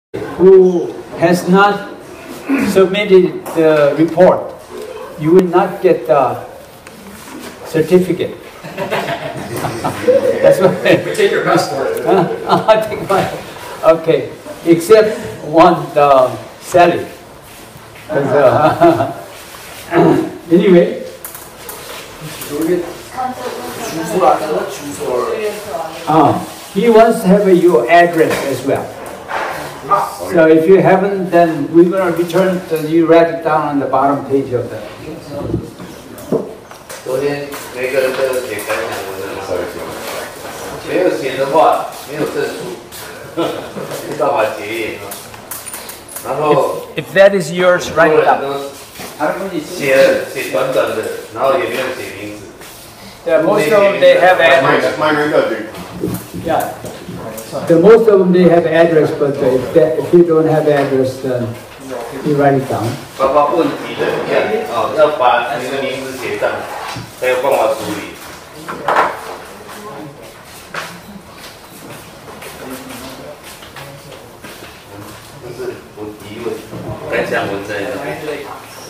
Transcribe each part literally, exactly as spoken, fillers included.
who has not submitted the report, you will not get the certificate. That's what I take your passport. Uh, I'll take my, okay, except one, uh, Sally. Uh, anyway. Uh, he wants to have a, your address as well. So if you haven't, then we're going to return to you write it down on the bottom page of the. 昨天每个人都有写感想文的吗？没有写的话，没有证书，没办法结业。然后 If that is yours, write it down. 写写短短的，然后也没有写名字。 Yeah, most of them they have address. Mine does. Yeah. The most of them they have address, but if, that, if you don't have address, then you write it down. 包括问题的一样，哦，要把你的名字写上，才有办法处理。这是我提问，感想文在那边。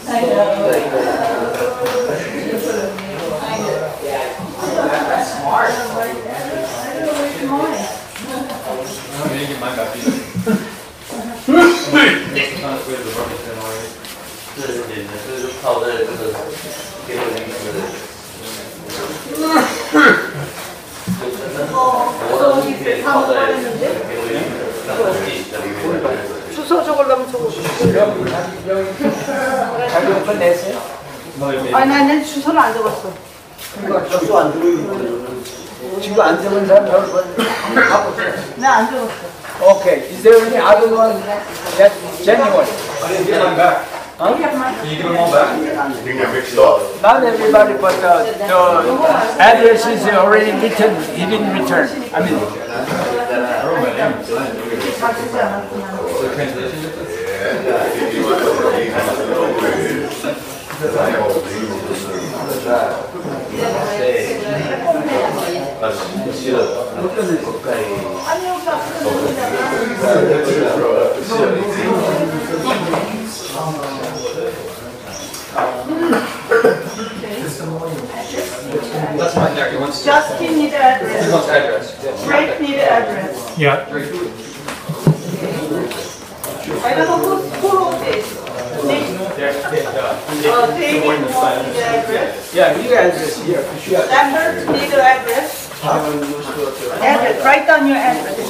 That's smart. I didn't get mine back either. Sometimes we have the rubbish bin already. 是脸的，这就泡在这个给我名字的。我的名片泡在给我名字的那个地上面。 주소 적으려면 적어. 자료 끝냈어요? 아니, 나는 주소를 안 적었어. 그러니까 주소 안 적어요. 지금 안 적은 사람 여러분 하고 있어요. 나 안 적었어. Okay. Is there any other one that genuine? I didn't get mine back. Huh? Can you give them all back? You get mixed up. Not everybody, but uh, the address is already written. He didn't return. I mean, I wrote my name. The translation? That's my deck. It wants Justin need address. He wants address. Frank need address. yeah. I don't know who's who this. Uh, David wants need address. Yeah, you address here. Sure. Lambert need address. Address. Write down your address.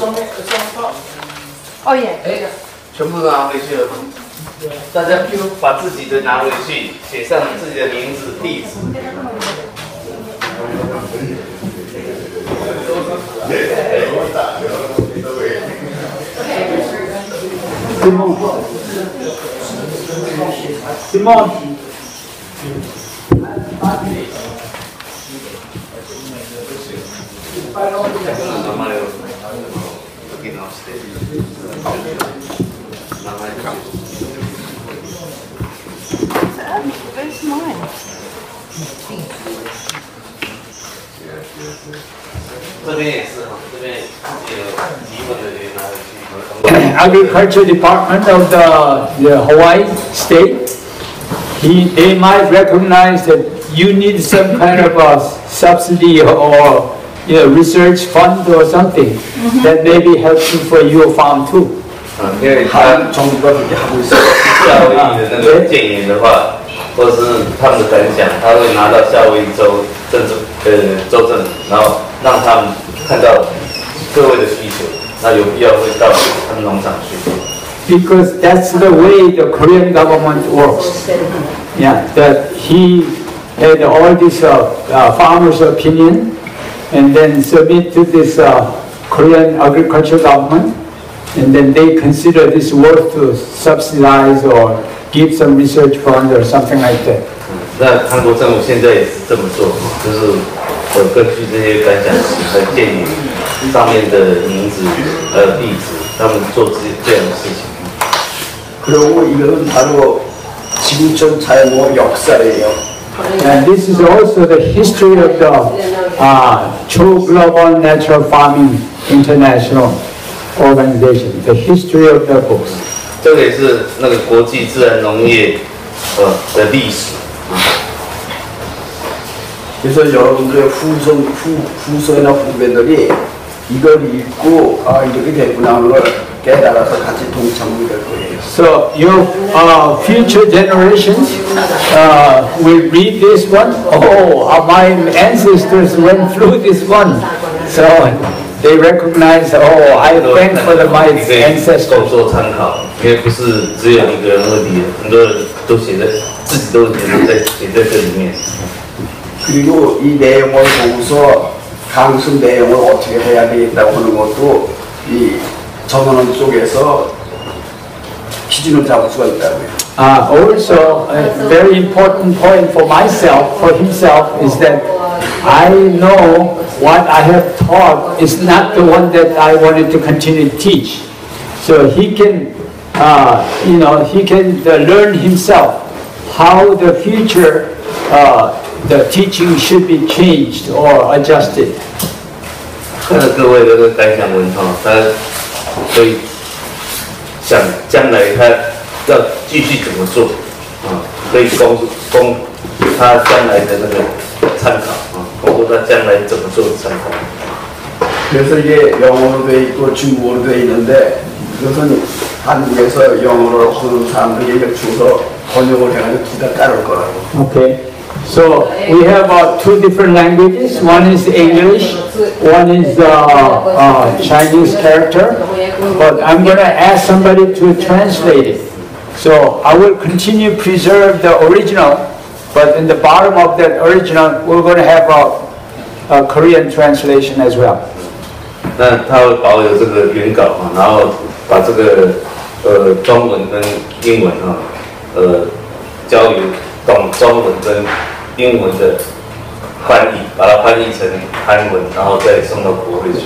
Oh yeah. 全部都拿回去了吗？大家把自己的拿回去，写上自己的名字、地址。 Simon. Simon. Where's mine? 这边也是哈，这边有疑问的可以拿回去。 Agriculture Department of the, the Hawaii state, he, they might recognize that you need some kind of a subsidy or you know, research fund or something mm-hmm. that may be helpful for your farm too. 嗯，因为他从夏威夷的那个建言的话，或者是他们的感想，他会拿到夏威夷州政府呃州政府，然后让他们看到各位的需求，那有必要会到他们农场去。 Because that's the way the Korean government works. Yeah, that he had all this uh, uh, farmers' opinion, and then submit to this uh, Korean agriculture government, and then they consider this worth to subsidize or give some research fund or something like that. 那韩国政府现在也是这么做，就是呃根据这些感想和建议上面的名字还有地址，他们做这这样的事情。 그리고 이것은 바로 진천 자연공업 역사예요. And this is also the history of the uh, Cho Global Natural Farming International. Organization, the history of the books. 这个也是那个国际自然农业呃的历史。 그래서 여러분들의 후손, 후, 후손이나 후배들이 이걸 읽고 아 이렇게 됐구나 하는 걸 깨달아서 같이 동참이 될 거예요. So your uh, future generations uh, will read this one. Oh, uh, my ancestors went through this one. So they recognize, oh, I thank for the, my 你可以 ancestors. 够做参考，因为不是只有一个人会理，很多人都写在自己都写在写在这里面。 그리고 이 내용을 보고서 강습 내용을 어떻게 해야 되겠다고 하는 것도 이 전원원 쪽에서 기준을 잡을 수가 있다고요. Uh, also, a very important point for myself, for himself, is that I know what I have taught is not the one that I wanted to continue to teach. So he can, uh, you know, he can uh, learn himself how the future, uh, the teaching should be changed or adjusted. 看了各位的这个感想文哈，他所以想将来他要继续怎么做啊，可以供供他将来的那个参考啊，供作他将来怎么做的参考。 그래서 이게 영어로 돼 있고 중국어로 돼 있는데 그것은 한국에서 영어를 하는 사람들이 역주서 번역을 해가지고 둘 다 따를 거라고. Okay. So we have uh, two different languages. One is English, one is uh, uh, Chinese character. But I'm going to ask somebody to translate it. So I will continue to preserve the original, but in the bottom of that original, we're going to have a, a Korean translation as well. 那他会保有这个原稿啊，然后把这个呃中文跟英文啊，呃交由懂中文跟英文的翻译，把它翻译成韩文，然后再送到国会去。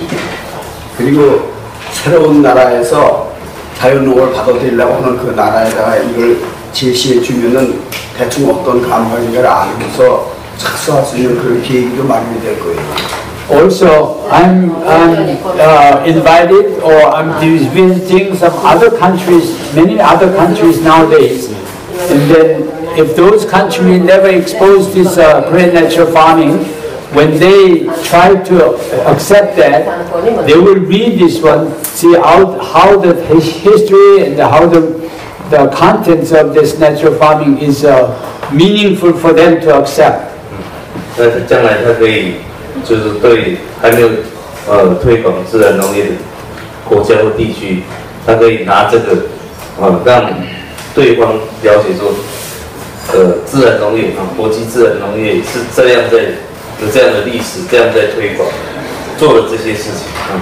그리고 새로운 나라에서 자유농을 받아들이려고 하는 그 나라에다가 이걸 제시해 주면은 대충 어떤 감각인가를 알고서 착수할 수 있는 그런 계획도 마련이 될 거예요. Also, I'm, I'm uh, invited or I'm visiting some other countries, many other countries nowadays. And then if those countries never exposed this uh, Korean natural farming, when they try to accept that, they will read this one, see how, how the history and how the, the contents of this natural farming is uh, meaningful for them to accept. 但是将来他可以。 就是对还没有呃推广自然农业的国家或地区，他可以拿这个呃让对方了解说，呃自然农业啊，国际自然農業是这样在有这样的历史，这样在推广，做了这些事情啊。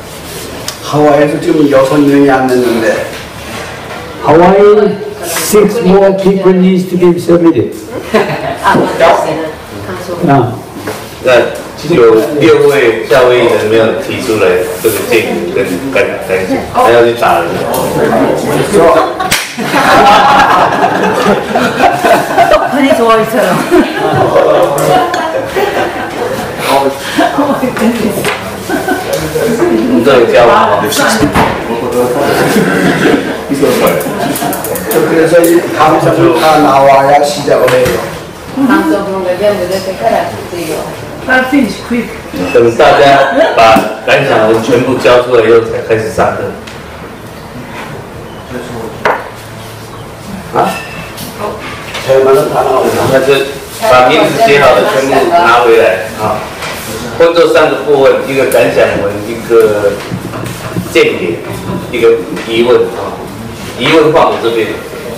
하와이에서 지금 여섯 명이 안 됐는데. Hawaii, six more people needs to be submitted. No. 那有六位夏威夷人没有提出来这个建议跟感感想，还要去打人。 떡하니 좋아했어요. 这个教吗？ 그래서 이 감사도 다 나와야 시작을 해요. 等大家把感想文全部交出来以后，才开始上课。啊？那就把名字写好的全部拿回来啊。分作三个部分：一个感想文，一个见解，一个疑问啊。疑问放我这边。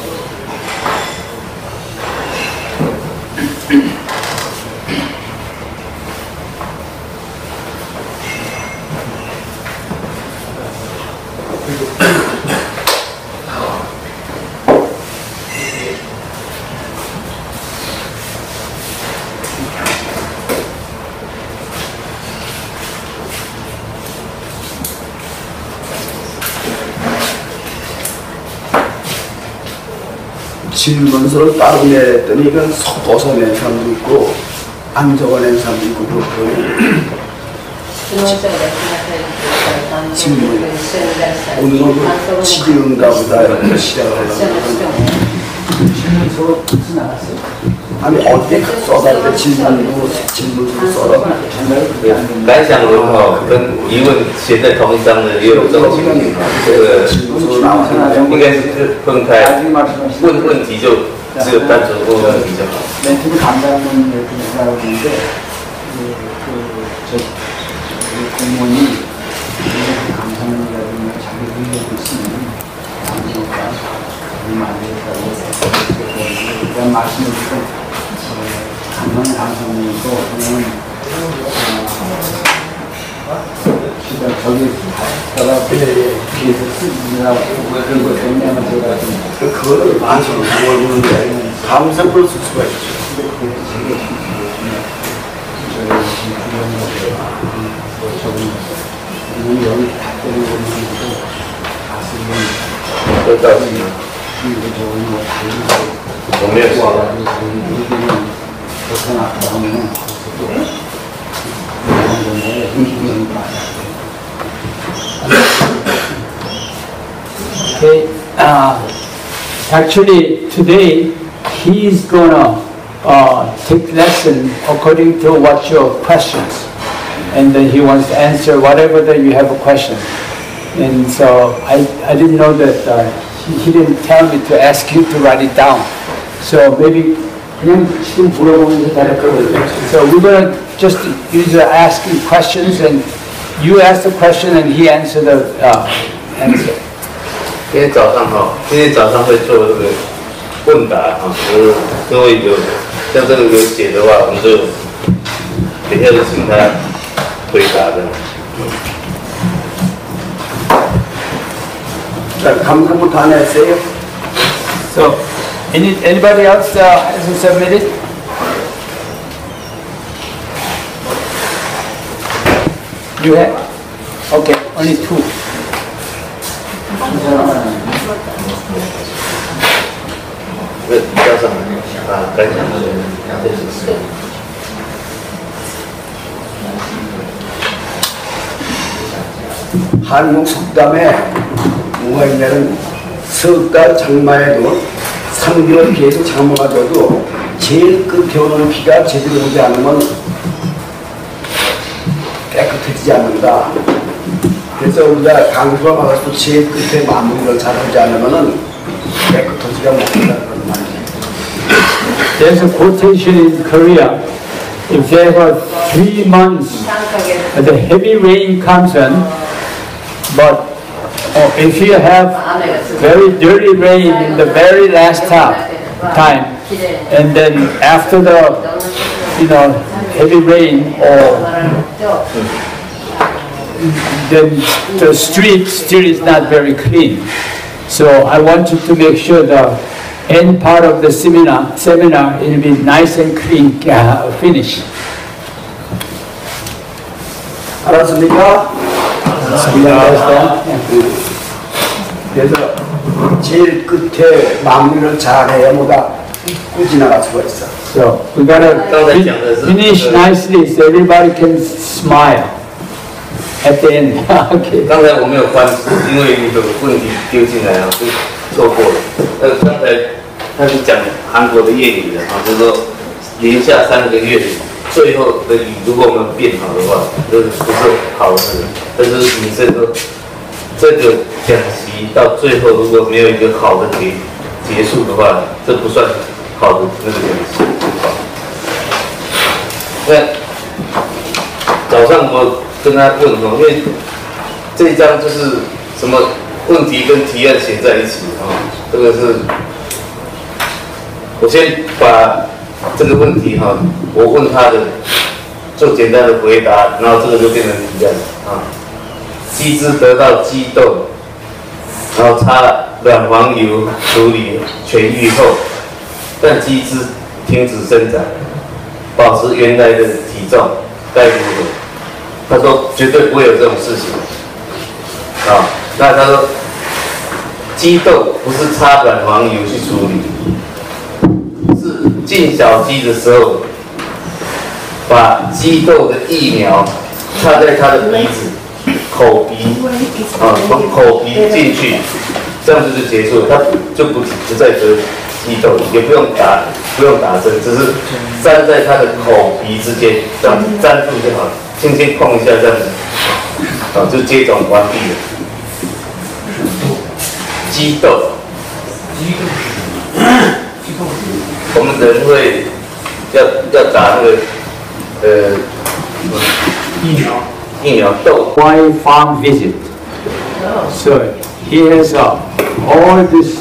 질문서를 따로 내랬더니 이건 섞어서 낸 사람도 있고 안 적어낸 사람도 있고 그렇고 질문. 오늘은 지기인가 보다 이렇게 시작을 하려고. 질문서 무슨 나갔어요? 아니 어디에 써달 때 질문도 질문도 써라. 感想如何？跟疑问写在同一张的也有这种情况，这个 질문도 나와서 应该是分开，问问题就只有单纯问问题就好。 멘트를 간다는 이렇게 생각하고 있는데 그, 그, 저, 그 공무원이 이렇게 감사문이라든가 자기 의견을 쓰면 감사가 얼마 안 되겠다고 그런 말씀을 드리고 감사는 감사문이고 그냥 진짜 저기 갔다가 뒤에서 쓰느라고 그런 것 때문에 아마 제가 좀 그거를 많이 모르는데 감사를 쓸 수가 있죠. Okay, uh, actually today he's gonna uh, take lesson according to what your questions, and then he wants to answer whatever that you have a question. And so I, I didn't know that uh, he, he didn't tell me to ask you to write it down. So maybe 그냥 지금 물어보면서 대답할 거예요. So we're gonna just use the asking questions, and you ask the question and he answer the uh, answer. 今天早上哈，今天早上会做这个问答哈，就是各位有像这个有写的话，我们就等一下就请他回答的。 자, 감사부터 안 했어요? So, any, anybody else uh, hasn't submitted? You have? Okay, only two. 왜加上啊，感想是。 한국 속담에 뭐가 있냐면 석 달 장마에도 삼 개월 계속 장마가 돼도 제일 끝에 오는 비가 제대로 오지 않으면 깨끗해지지 않는다. 그래서 우리가 강수가 막아서 제일 끝에 마무리를 잘하지 않으면 깨끗하지가 못한다는 그런 말이에요. There's a quotation in Korea. If there are three months, the heavy rain comes in, but oh, if you have very dirty rain in the very last time, time, and then after the, you know, heavy rain, or then the street still is not very clean. So I wanted to make sure the end part of the seminar, seminar will be nice and clean, uh, finished. 알았습니까? We understand? Yeah. 그래서 제일 끝에 마무리를 잘해야 뭐다 잊고 지나갈 수가 있어. So we gotta fin- finish nicely so everybody can smile at the end. Okay. 刚才我没有翻，因为那个问题丢进来啊，就错过了。呃，刚才他是讲韩国的谚语的啊，就是说连下三个月，最后的雨如果没有变好的话，就是不是好事。但是你这个这个讲习到最后如果没有一个好的结结束的话，这不算好的那个讲习。那早上我跟他问哦，因为这一章就是什么问题跟提案写在一起啊，这个是，我先把这个问题哈，我问他的做简单的回答，然后这个就变成提案啊。鸡只得到鸡豆，然后擦软黄油处理痊愈后，但鸡只停止生长，保持原来的体重，该如何？他说绝对不会有这种事情。啊，那他说鸡豆不是擦软黄油去处理，是进小鸡的时候，把鸡豆的疫苗插在它的鼻子。 口鼻啊，从口鼻进去，这样子就结束了，它就不不再得激痘，也不用打不用打针，只是粘在它的口鼻之间，这样子粘住就好了，轻轻碰一下这样子，啊，就接种完毕了。激痘，我们人会要要打那个呃疫苗疫苗痘。 Why farm visit? So he has uh, all these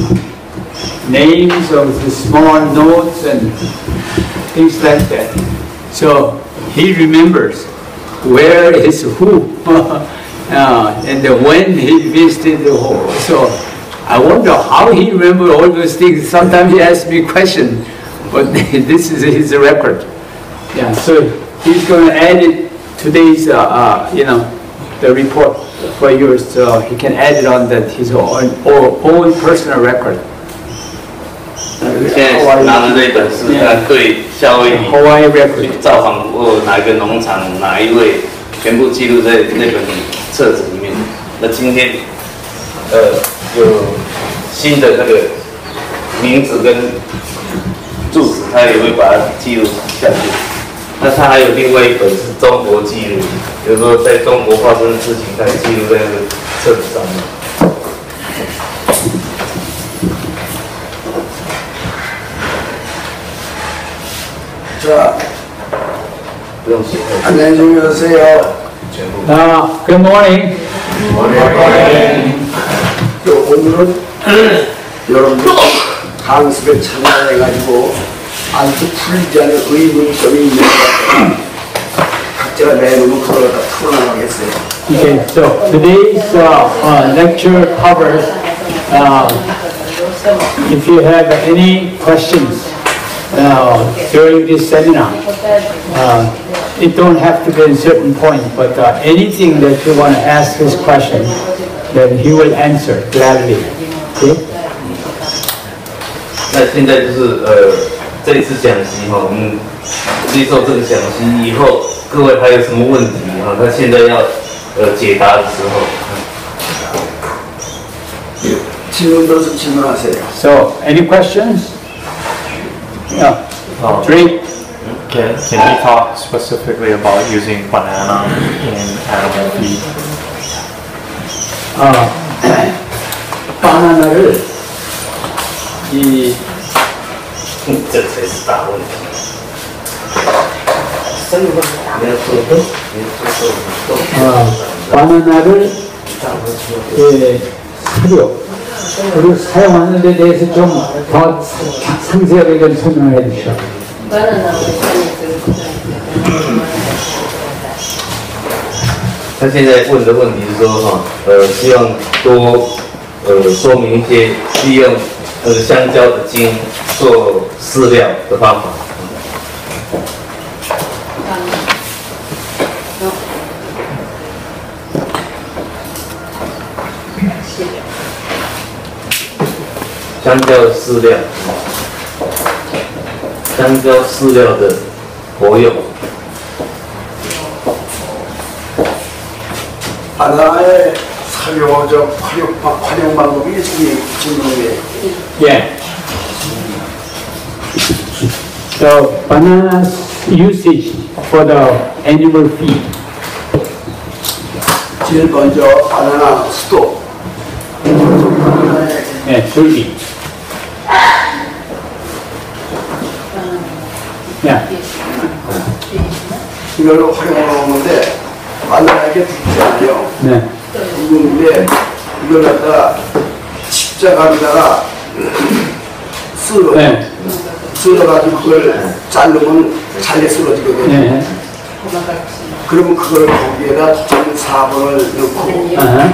names of the small notes and things like that. So he remembers where is who uh, and then when he visited the home. So I wonder how he remembered all those things. Sometimes he asks me questions, but this is his record. Yeah, so he's going to add it today's, uh, uh, you know, the report for yours, so he can add it on that his own, own personal record. 现在拿的那本是他对夏威夷 Hawaii 去 record. 造访过哪一个农场，哪一位，全部记录在那本册子里面。那今天，呃，有新的那个名字跟住址，他也会把它记录下去。那他还有另外一本是中国记录，比如说在中国发生的事情，他也记录在那个册子上面。 자, 不用写。 안녕히 주무세요. Uh, good morning. 오늘은 여러분들 강습에 참여해가지고 아주 풀리지 않은 의문점이 있는 것 같아요. 각자가 내놓으면 그걸 다 풀어나가겠어요. Okay, so today's uh, uh, lecture covers, uh, if you have any questions uh, during this seminar, uh, it don't have to be a certain point, but uh, anything that you want to ask this question, then he will answer gladly. Okay? 那现在就是呃，这一次讲习哈，我们接受这个讲习以后，各位还有什么问题哈？他现在要呃解答的时候， 질문들어서 질문하세요. So, any questions? Yeah. Oh. Drake? Can, can you talk specifically about using banana in animal feed? 어, 바나나를 이 这才是大问题。你要做豆，你要做豆， 어, 바나나를 예, 사료 그리고 사용하는 데 대해서 좀 더 상세하게 좀 설명을 해 주시죠. 他现在问的问题是说哈，呃，希望多呃说明一些利用呃香蕉的茎做饲料的方法。香蕉的饲料，香蕉饲料的活用。 바나나의 사료적 활용, 활용 방법이 지금 질문이에요. Yeah. So bananas usage for the animal feed. 제일 먼저 바나나 수도. 바나나의 Yeah, 줄기. Yeah. 이걸 활용하는데 바나나에게 붓잖아요. 네. 붉은데 이걸 갖다가 십자가에다가 쓸어. 네. 쓸어가지고 그걸 자르면 잘게 쓸어지거든요. 네. 그러면 그걸 거기에다 전 사 번을 넣고 아하.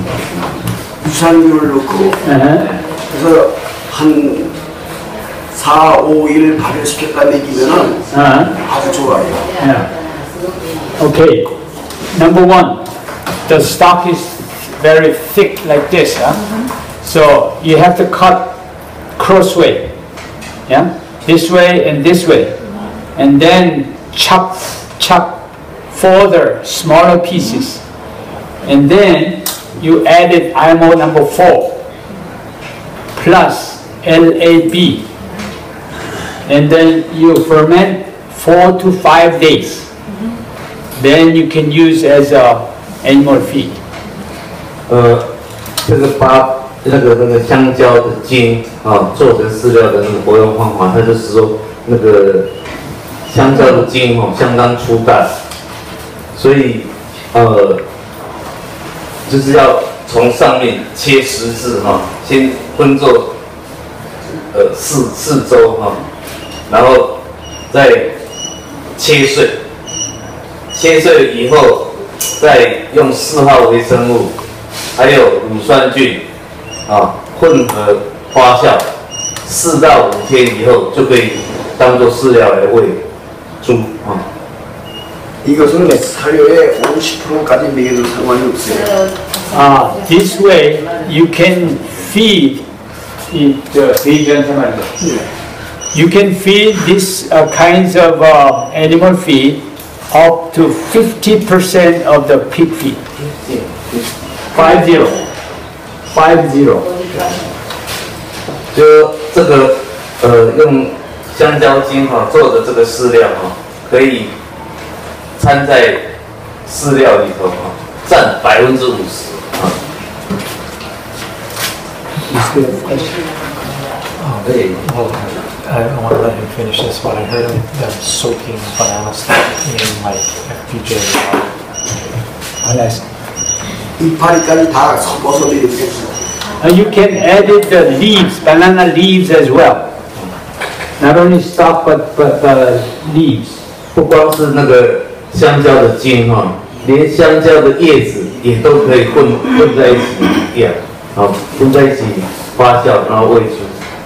유산균을 넣고 아하. 그래서 한 사, 오 일 발효시켰다 먹이면은 아하. 아주 좋아요. Yeah. Okay. Number one, the stalk is very thick like this, huh? So you have to cut crossway, yeah, this way and this way, and then chop, chop further, smaller pieces, And then you added I M O number four plus L A B. And then you ferment four to five days. Then you can use as a animal feed. 呃，这个把那个那个香蕉的茎啊做成饲料的那个活用方法，它就是说那个香蕉的茎哦相当粗大，所以呃就是要从上面切十字哈，先分作呃四四周哈，然后再切碎，切碎以后再用四号微生物。 还有乳酸菌啊，混合发酵，四到五天以后就可以当做饲料来喂猪啊。 이것은 사료의 오십 퍼센트까지 먹여도 상관이 없어요. Uh, this way you can feed it, uh, feed gentlemen. You can feed this uh, kinds of uh, animal feed up to fifty percent of the pig feed. Five zero, five zero. 就这个呃用香蕉精哈、做的这个饲料哈、可以掺在饲料里头哈、占百分之五十啊。 Oh, well, I, I want to let him finish this, but I heard him them soaking banana stock in like F P J water. I'll ask. 이파리까지 다 섞어서 먹여주겠어요. Uh, you can edit the leaves, banana leaves as well. Not only stalk but, but uh, leaves. 不光是那个香蕉的茎哈、连香蕉的叶子也都可以混混在一起养，好混在一起发酵，然后喂猪。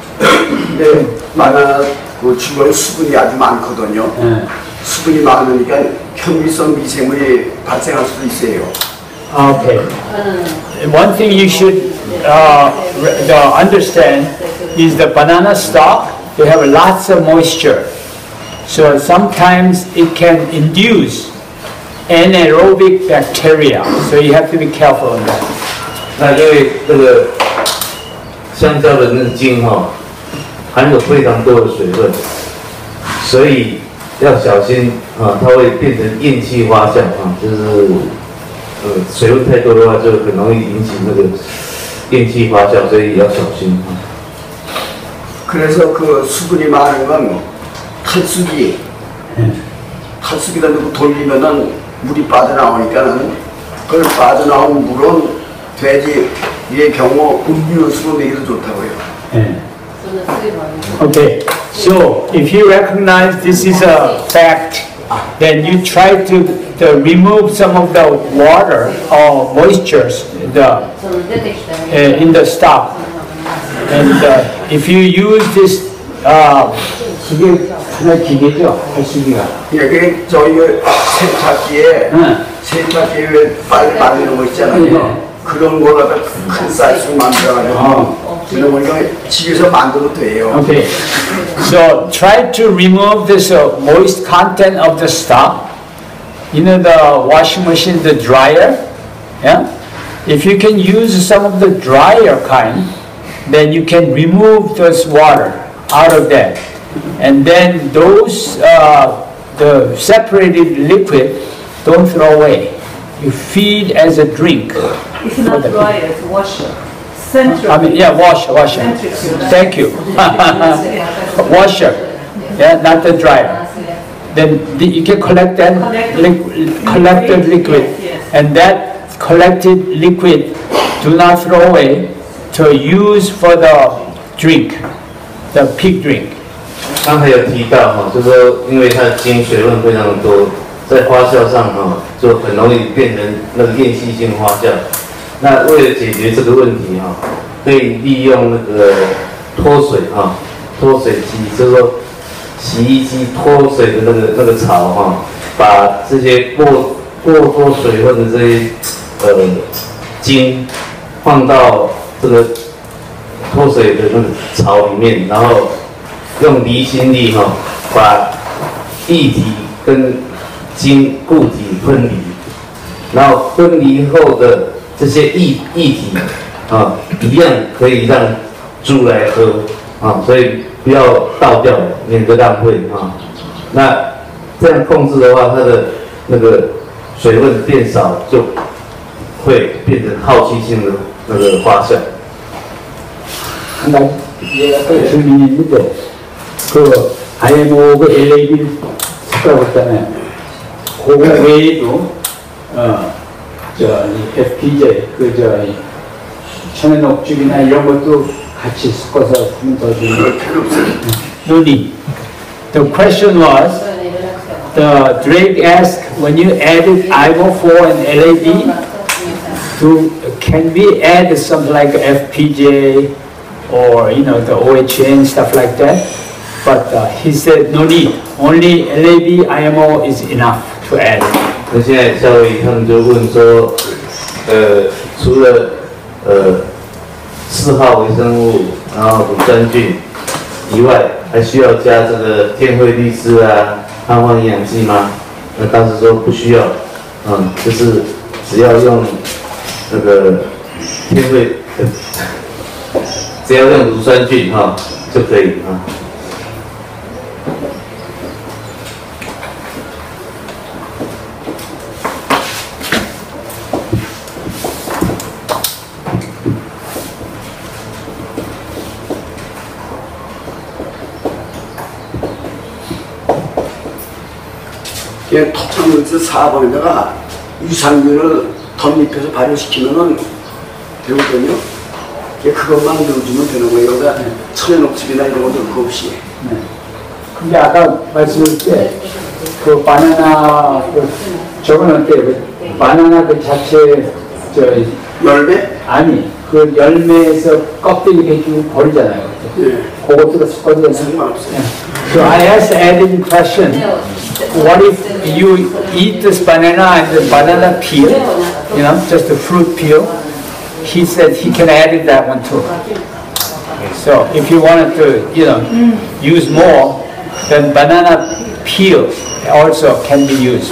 근데 바나나 그 주변에 수분이 아주 많거든요. 네. 수분이 많으니까 현미성 미생물이 발생할 수도 있어요. Okay. One thing you should uh, re- uh, understand is the banana stalk, they have lots of moisture. So sometimes it can induce anaerobic bacteria. So you have to be careful on that. 那因为这个香蕉的那个茎哈、含有非常多的水分，所以要小心啊，它会变成厌气发酵啊，就是呃水分太多的话，就很容易引起那个厌气发酵，所以要小心啊。 그래서 그 수분이 많은 건 탈수기, 탈수기다 놓고 돌리면은 물이 빠져나오니까는 그걸 빠져나온 물은 돼지의 경우 음료수로 먹여도 좋다고요. Yeah. Okay, so if you recognize this is a fact, then you try to, to remove some of the water or moistures the, uh, in the stock. And uh, if you use this, uh, 이게 하나 기계죠, 탈수기가. 이게 저희 세탁기에 응. 세탁기에 왜 빨리 말리는 거 있잖아요. 그런 걸 갖다 큰 사이즈로 만들어가지고 그런 거 이거 집에서 만들어도 돼요. Okay, so try to remove this uh, moist content of the stock. You know the washing machine, the dryer. Yeah, if you can use some of the drier kind, then you can remove this water out of that, and then those uh, the separated liquid don't throw away. You feed as a drink. It's not dryer, it's washer. Central. I mean, yeah, washer, washer. Thank you. Washer, yeah, not the dryer. Then the, you can collect that li- collected liquid, and that collected liquid do not throw away to use for the drink, the pig drink. 刚才有提到哈，就是说因为它的茎水分非常的多，在发酵上哈就很容易变成那个厌气性发酵。那为了解决这个问题哈，可以利用那个脱水哈，脱水机，就是说洗衣机脱水的那个那个槽哈，把这些过过多水分的这些呃茎放到这个脱水的那个槽里面，然后用离心力哈、把液体跟茎固体分离， 然后分离后的这些液液体啊，一样可以让猪来喝啊，所以不要倒掉，免得浪费啊。那这样控制的话，它的那个水分变少，就会变成耗气性的那个花香。 한 가지 얘가 또 질문이 있는데 그 아이엠오 그 엘에이디 숫자고 있잖아요. 그거 외에도 어저 에프피제이 그저 천연옥죽이나 이런 것도 같이 섞어서 하면 더 좋은 No need. The question was the Drake asked when you added I M O four and L A D, do can we add something like F P J? Or you know the O H N stuff like that, but uh, he said no need. Only L A B I M O is enough to add. 那现在夏威夷他们就问说，呃，除了呃四号微生物，然后乳酸菌以外，还需要加这个天惠利斯啊、汉方营养剂吗？那当时说不需要，嗯，就是只要用那个天惠。呃 只要用乳酸菌哈就可以啊。 그냥 토트넘스 사업에다가 유산균을 덧입혀서 발효시키면은 되거든요. 그것만 넣어주면 되는 거예요. 그러니까 천연옥즙이나 이런 것도 그거 없이. 네. 근데 아까 말씀드릴 때 그 바나나 그 저건 어때요? 그 바나나 그 자체 저 열매? 아니 그 열매에서 껍데기 벗기고 버리잖아요. 네. 그것도 섞어도 상관없어요. So I asked adding question. What if you eat this banana and the banana peel, you know, just the fruit peel? He said he can add that one too. So if you wanted to, you know, use more, then banana peel also can be used.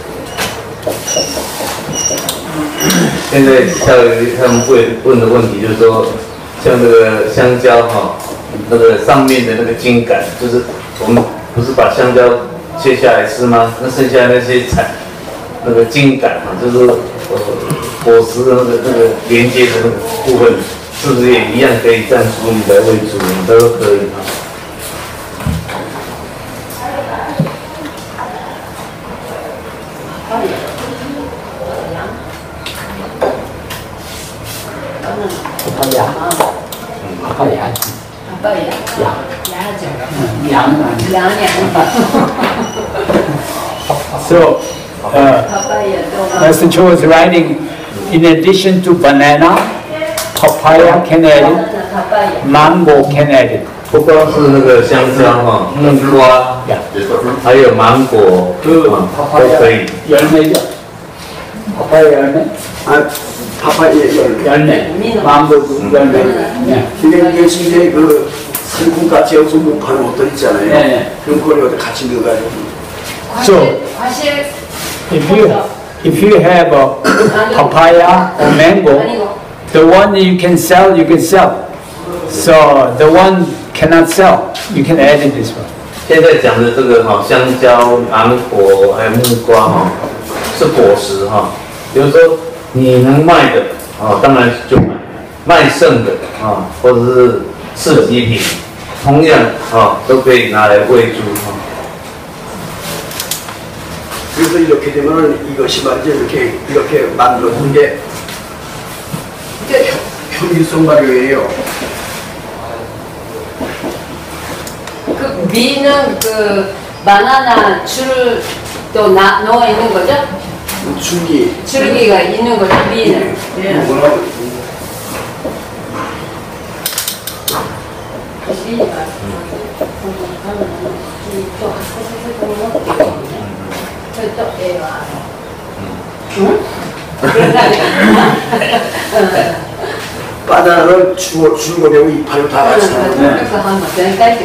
现在夏威夷他们会问的问题就是说，像那个香蕉哈，那个上面的那个茎秆，就是我们不是把香蕉切下来吃吗？那剩下那些产那个茎秆哈，就是呃果实的那个那个连接的那个部分，是不是也一样可以这样处理来喂猪？他说可以啊。 아빠야. 아빠야. 아빠야. 야. 야죠. 양은 아니야. 양이 아니야. So, uh, Master Cho was writing, in addition to banana, papaya can add it, mango can add it. 不光是那个香蕉哈，木瓜，还有芒果， 그 啊都可以。 열매죠. 파파야 열매, 아, 파파야 열매. 열매, 망고도 열매. 네. 근데 이게 지금 그 살구같이 여기서 못 파는 옷들 있잖아요. 네, 네. 그런 거를 어디 같이 넣어가지고. So, 과실 if you if you have a papaya or mango, the one that you can sell, you can sell. So the one cannot sell, you can add in this one. 现在讲的这个哈，香蕉、芒果还有木瓜哈，是果实哈。比如说你能卖的啊，当然就买；卖剩的啊，或者是次级品，同样啊都可以拿来喂猪哈。 그래서 이렇게 되면 이것이 말이죠. 이렇게 이렇게 만들어진 게 이게 현미성 발효예요. 그 미는 그 바나나 줄을 또 나, 넣어 있는 거죠? 줄기. 줄기가 있는 거죠, 미는. 예. 뭐라고? 바나나를 주워 주고 되고 이파로 다 같이 나오네. 그래서 한번 전까지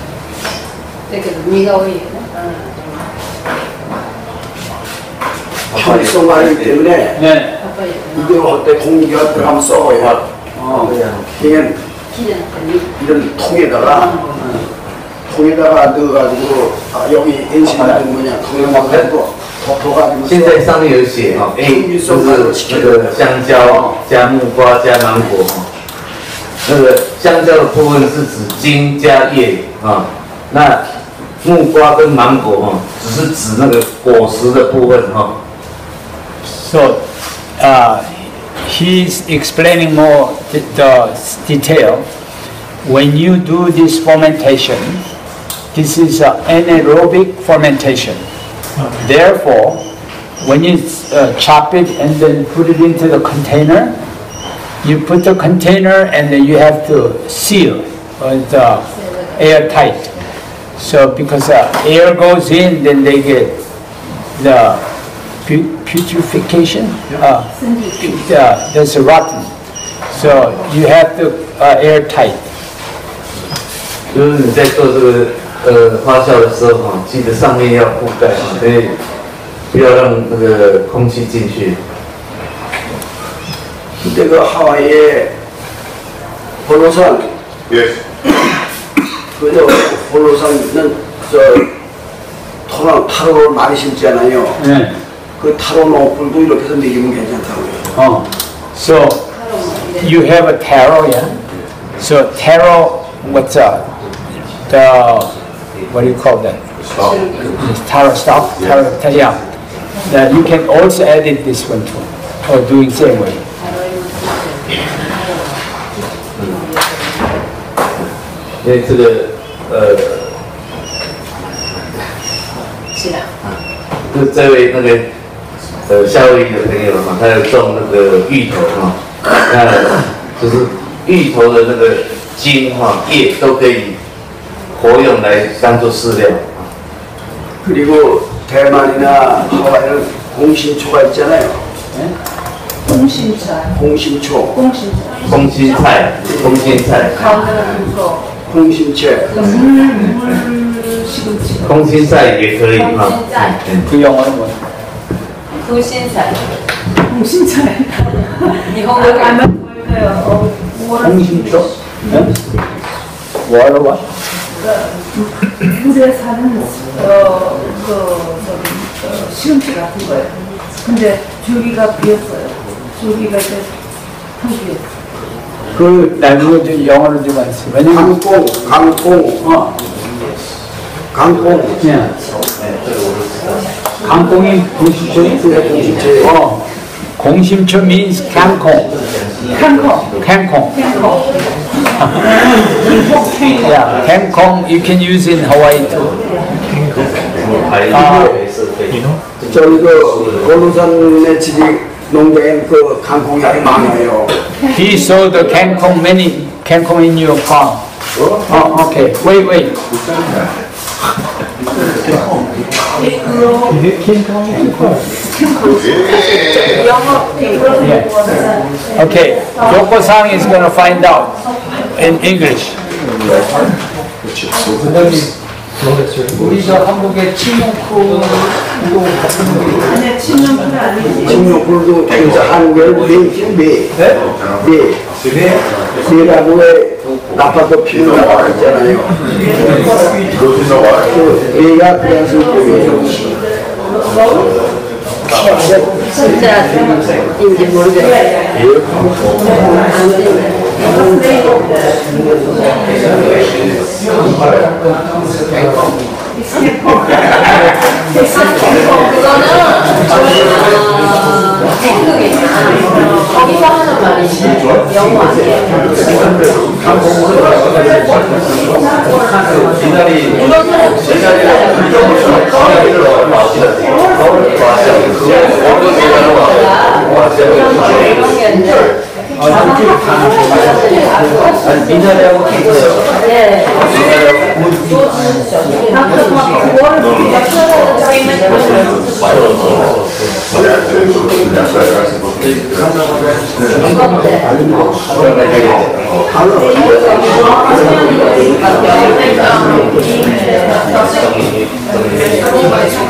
이렇게 미가 오이. 편의성 말이기 때문에 네. 이거 할때 공기가 들어가면 썩어요. 어. 그냥 이런 통에다가 통에다가 넣어가지고 아, 여기 엔신이라는 뭐냐 통에다가 넣고 덮어가지고 现在上面有写哈 A 就是那个香蕉加木瓜加芒果哈，那个香蕉的部分是指茎加叶啊，那木瓜跟芒果哈只是指那个果实的部分哈。 So, uh, he's explaining more the, the detail. When you do this fermentation, this is an anaerobic fermentation. Therefore, when you uh, chop it and then put it into the container, you put the container and then you have to seal with uh, airtight. So because uh, air goes in, then they get the pu- putrefaction. Uh, yeah, that's rotten. So you have to uh, airtight. 就是你在做这个呃发酵的时候哈，记得上面要覆盖，所以不要让那个空气进去。 그때 그 하와이에 볼로산 Yes. 그저 볼로산은 저 토랑 타로를 많이 심잖아요. 네. 그 타로 농풀도 이렇게 해서 먹이면 괜찮다고요. Oh, so you have a taro, yeah? So taro, what's up? The, what do you call that? Stop. This taro stock? Taro, yeah. Now you can also edit this one too, or doing same way. 因为这个呃， 是的。 这这位那个呃夏威夷的朋友哈，他有种那个芋头哈，那就是芋头的那个茎哈叶都可以活用来当做饲料。 그리고 대만이나 하와이는 공신초가 있잖아요. 공신차. 공신초, 공신차. 空心菜，空心菜， 가운데는 거. 공신채. 물, 물 시금치. 空心菜也可以哈。嗯 그 영어는 뭐야? 공신살. 공신차. 일본어로 알면 보일까요? 홍신초? 네? 뭐하러 와? 물에 사는 어, 그 저기 어, 시금치 같은 거예요. 근데 줄기가 비었어요. 줄기가 이제 텅비었어요. 그 나중에 좀 영어로 좀 하세요. 왜냐면 강뽕, 강뽕, 어, 강뽕. 예. 강콩이 공심초? 어, 공심초 means 캔콩. 칸콩. 캔콩. 캔콩. Yeah, 캔콩 you can use in Hawaii too. 还是可以。 저기 그 볼로산의 집이 농장에 그 강콩이 아주 많아요. He saw the 캔콩 many 캔콩 in your farm. Oh, okay. Wait, wait. Yeah. Okay. Yoko-san is going to find out in English. 우리 저 한국의 친목구도 아니야, 친정은 아니지. 식료풀도 그래서 한국에는 매, 매, 매, 매라고 왜 나빠서 피는 나라 있잖아요. 그 매가 그래서 진짜인지 모르겠어요. 그거는 한국이나 거기서 하는 말이지 영어 아니에요. 미나리하고 있어요. 네.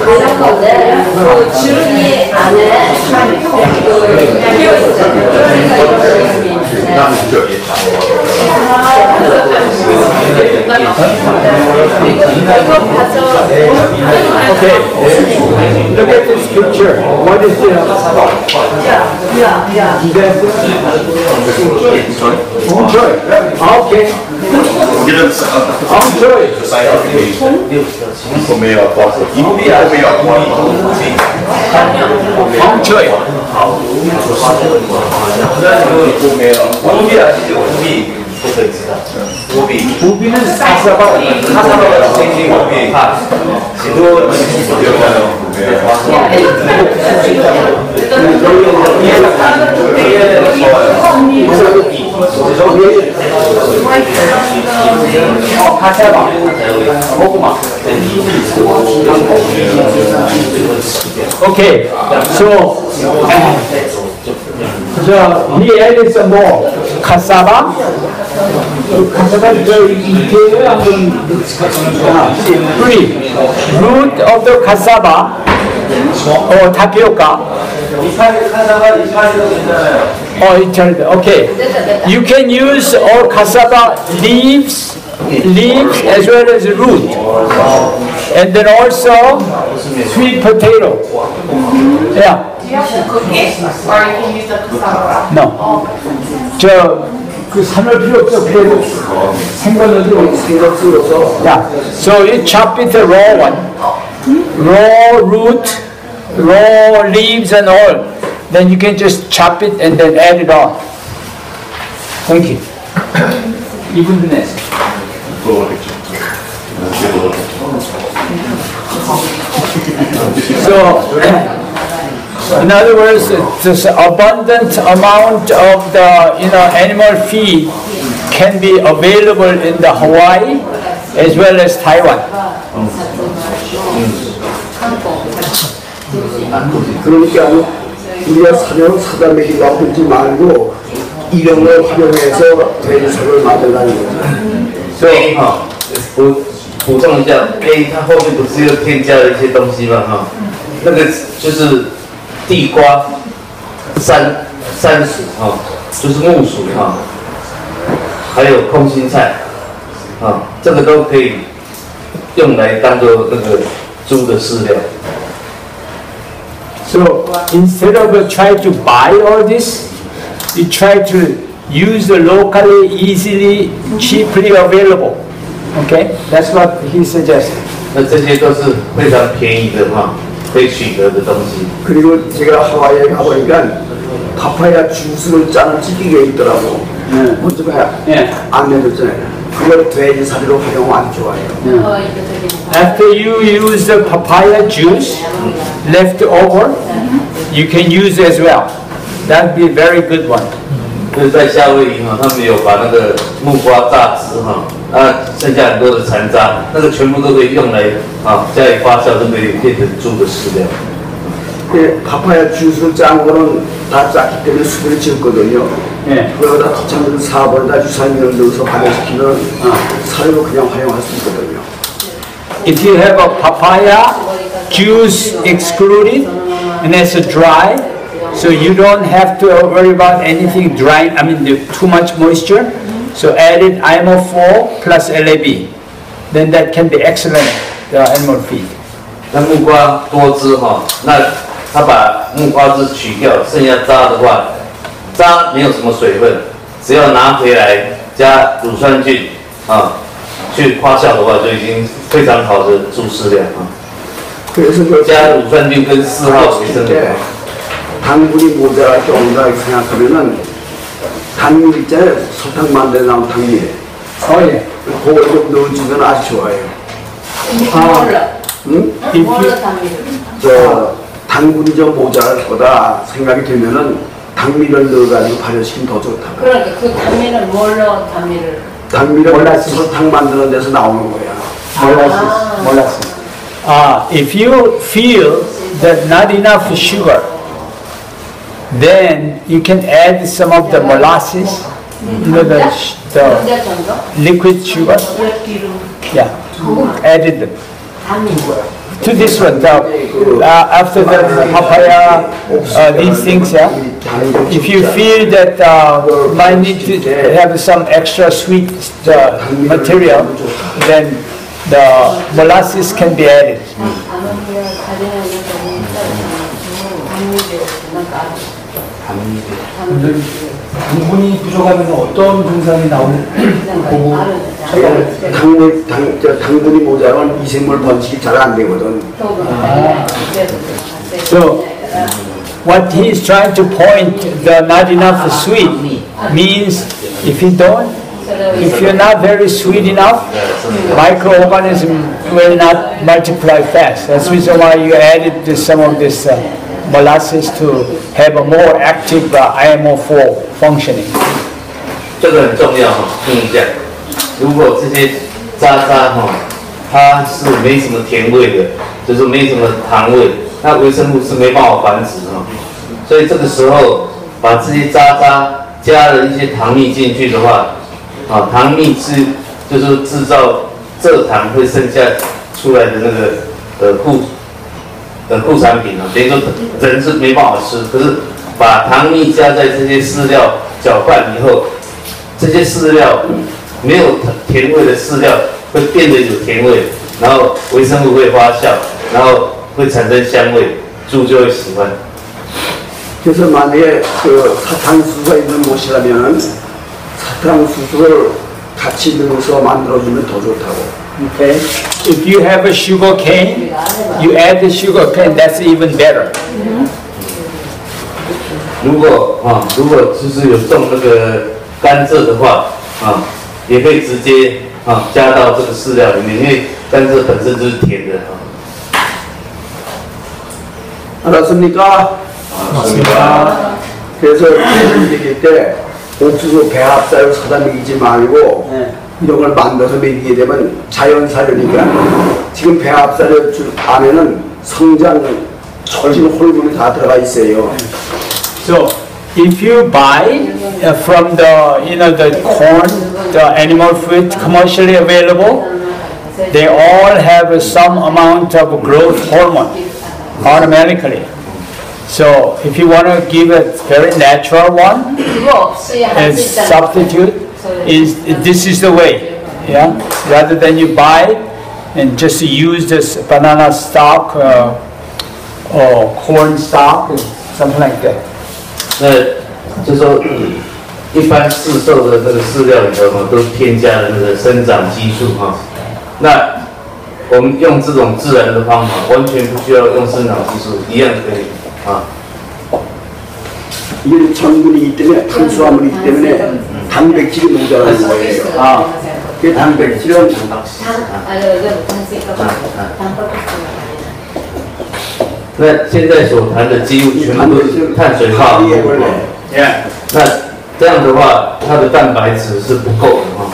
이런 건데 그 주름이 안에 그 끼어 있잖아요. 그러니까 Okay, look at this picture. What is the 야, 야. Joy? Okay. Joy. Joy. 우비는 사사바, 사사바가 생긴 우비. 지도 Okay, so so he added some more cassava. cassava 저 이게 한번 three root of the cassava or tapioca. Oh, it's okay. You can use all cassava leaves, leaves as well as root, and then also sweet potato. Yeah. Do you have to cook it, or you can use the cassava? No. 저그 삶을 필요 없어. 그래도 생거는 생거 쓸어서. Yeah. So you chop it the raw one, raw root, raw leaves and all. Then you can just chop it and then add it on. Thank you. 이분들네. So, in other words, this abundant amount of the you know animal feed can be available in the Hawaii as well as Taiwan. 그러니까 우리가 사료를 사다 먹이려고 하지 말고 이런 걸 활용해서 돼지살을 만들라는 거죠. 所以哈，补补充一下 ，A 它后面不是又添加了一些东西吗？哈，那个就是地瓜、山山薯哈，就是木薯哈，还有空心菜，啊，这个都可以用来当做那个猪的饲料。 So instead of uh, try to buy all this, you try to use the locally, easily, cheaply available. Okay, that's what he suggested. 那这些都是非常便宜的哈，可以取得的东西。 그리고 제가 하와이에 가보니까 파파야 주스를 짜는 찌개가 있더라고. 네. 먼저가 네. 안 내줬잖아요. 그걸 돼지 사료로 활용하면 아주 좋아요. After you use the papaya juice left over, you can use as well. That would be a very good one. 就是在夏威夷哈，他们有把那个木瓜榨汁哈，啊，剩下很多的残渣，那个全部都可以用来啊加以发酵，都可以变成猪的饲料。 그 파파야 주스를 짠 거는 다 짰기 때문에 수분이 적거든요. 네. 그거보다 거창한 사벌에다 유산균을 넣어서 발효시키면 사료로 그냥 활용할 수 있거든요. If you have a papaya juice excluded and it's a dry, so you don't have to worry about anything dry. I mean, the, too much moisture. So added I M O four plus L A B, then that can be excellent uh, animal feed. 那木瓜多汁哈，那他把木瓜汁取掉，剩下渣的话，渣没有什么水分，只要拿回来加乳酸菌啊，去发酵的话，就已经非常好的猪饲料啊。 그래서 그 加乳酸菌跟四号维生素。 당분이 모자랄 경우가 생각하면은 당밀 있잖아요. 설탕 만들어 나온 당밀. Oh yeah. 그걸 좀 넣어주면 아주 좋아요. 몰라. 응? 몰라 담이. 저 당분이 좀 모자랄 거다 생각이 되면은 당밀을 넣어가지고 발효시키면 더 좋다. 그러니까 그 담미는 뭘로 담미를? 당밀은 몰랐어. 설탕 만드는 데서 나오는 거야. Molasses. Molasses. Uh, if you feel that not enough sugar, then you can add some of the molasses, you know, the, the 언제 정도? liquid sugar. Yeah, added them. 담미. to this one. The, uh, after the papaya, uh, these things, yeah. If you feel that uh, might need to have some extra sweet uh, material, then the molasses can be added. 당분이 부족하면 어떤 증상이 나오는 보고 당분, 당, 저 당분이 모자라면 미생물 번식이 잘 안 되거든. So, what he is trying to point, the not enough sweet, means if you don't, if you're not very sweet enough, microorganism will not multiply fast. That's the reason why you added this, some of this uh, molasses to have a more active uh, I M O four functioning. 这个很重要哈，听一下。如果这些渣渣哈，它是没什么甜味的，就是没什么糖味，那微生物是没办法繁殖哈。所以这个时候把这些渣渣加了一些糖蜜进去的话，啊，糖蜜是就是制造蔗糖会剩下出来的那个呃副呃副产品啊，等于说人是没办法吃，可是把糖蜜加在这些饲料搅拌以后，这些饲料没有甜味的饲料会变得有甜味，然后微生物会发酵，然后会产生香味，猪就会喜欢。 그래서 만약에 그 사탕수수가 있는 곳이라면 사탕수수를 같이 넣어서 만들어주면 더 좋다고. Okay. If you have a sugar cane, you add the sugar cane. That's even better. 如果啊，如果就是有种那个甘蔗的话啊，也可以直接啊加到这个饲料里面，因为甘蔗本身就是甜的啊。 알았습니까? 맞습니다. 그래서 얘기할 때 옥수수 배합사를 사다 먹이지 말고 네. 이런 걸 만들어서 먹이게 되면 자연사료니까 지금 배합사료 줄 안에는 성장 처진 호르몬이 다 들어가 있어요. So, if you buy uh, from the, you know, the corn, the animal food commercially available, they all have uh, some amount of growth hormone automatically. So, if you want to give a very natural one, as substitute, is this is the way, yeah. Rather than you buy and just use this banana stock uh, or corn stock, something like that. 那就说一般市售的这个饲料里头哈，都添加了那个生长激素哈。那我们用这种自然的方法，完全不需要用生长激素，一样可以啊。 이게 전분이 있기 때문에 탄수화물이 있기 때문에 단백질이 모자라는 거예요. 아, 그 단백질은 那现在所谈的几乎全部都是碳水化合物。 Yeah. 那这样的话，它的蛋白质是不够的哈。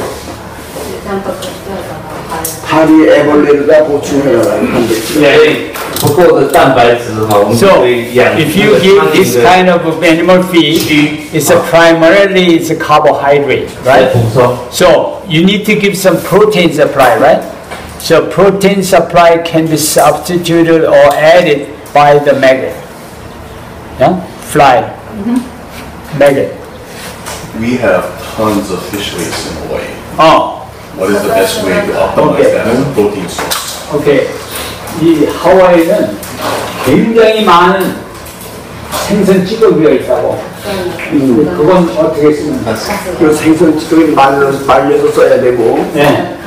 파리 애벌레가 보충해라는 단백질. 所以不够的蛋白质哈，我们就 So, 可以养。 if you give this kind of animal feed, it's a primarily it's a carbohydrate, 来 right? 补充。 So, you need to give some protein supply, right? So, protein supply can be substituted or added by the maggot. Yeah? Fly. Maggot. We have tons of fish waste in Hawaii. Oh, What is the best way to optimize Okay. that as a protein source? 오케이. 이 하와이는 굉장히 많은 생선 찌꺼기가 있다고. 음, 그건 어떻게 쓰면 돼? 그 생선 찌꺼기 말려서, 말려서 써야 되고, 네.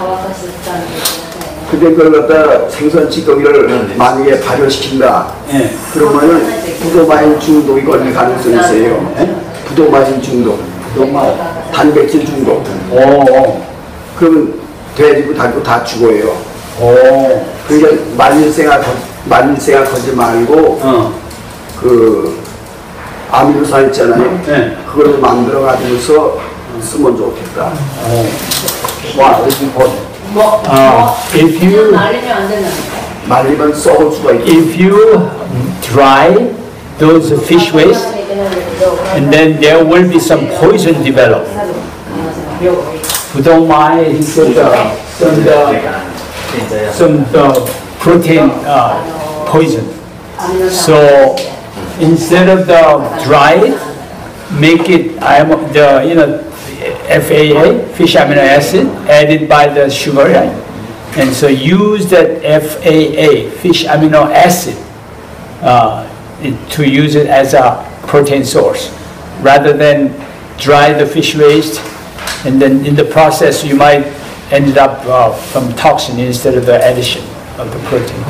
근데 그걸 갖다 생선 찌꺼기를 만약에 발효시킨다. 네. 그러면은 부도마인 중독이 걸릴 가능성이 있어요. 네? 부도마인 중독, 정말. 단백질 중독. 오. 그러면 돼지고 닭도 다 죽어요. 오. 그러니까 말릴 생각, 말릴 생각하지 말고, 어. 그, 아미노산 있잖아요. 네. 그걸 만들어 가지고서 쓰면 좋겠다. 오. 와, this is important. 뭐, 아, if you 말리면 안 되는. 말리면 썩을 수가 있고. if you dry those fish waste, and then there will be some poison develop. Budongmai, he said, uh, some the some the protein uh, poison. So instead of the dried, make it I'm the you know F A A, fish amino acid, added by the sugar, right? And so use that F A A, fish amino acid, uh, to use it as a protein source, rather than dry the fish waste, and then in the process you might end up uh, from toxin instead of the addition of the protein.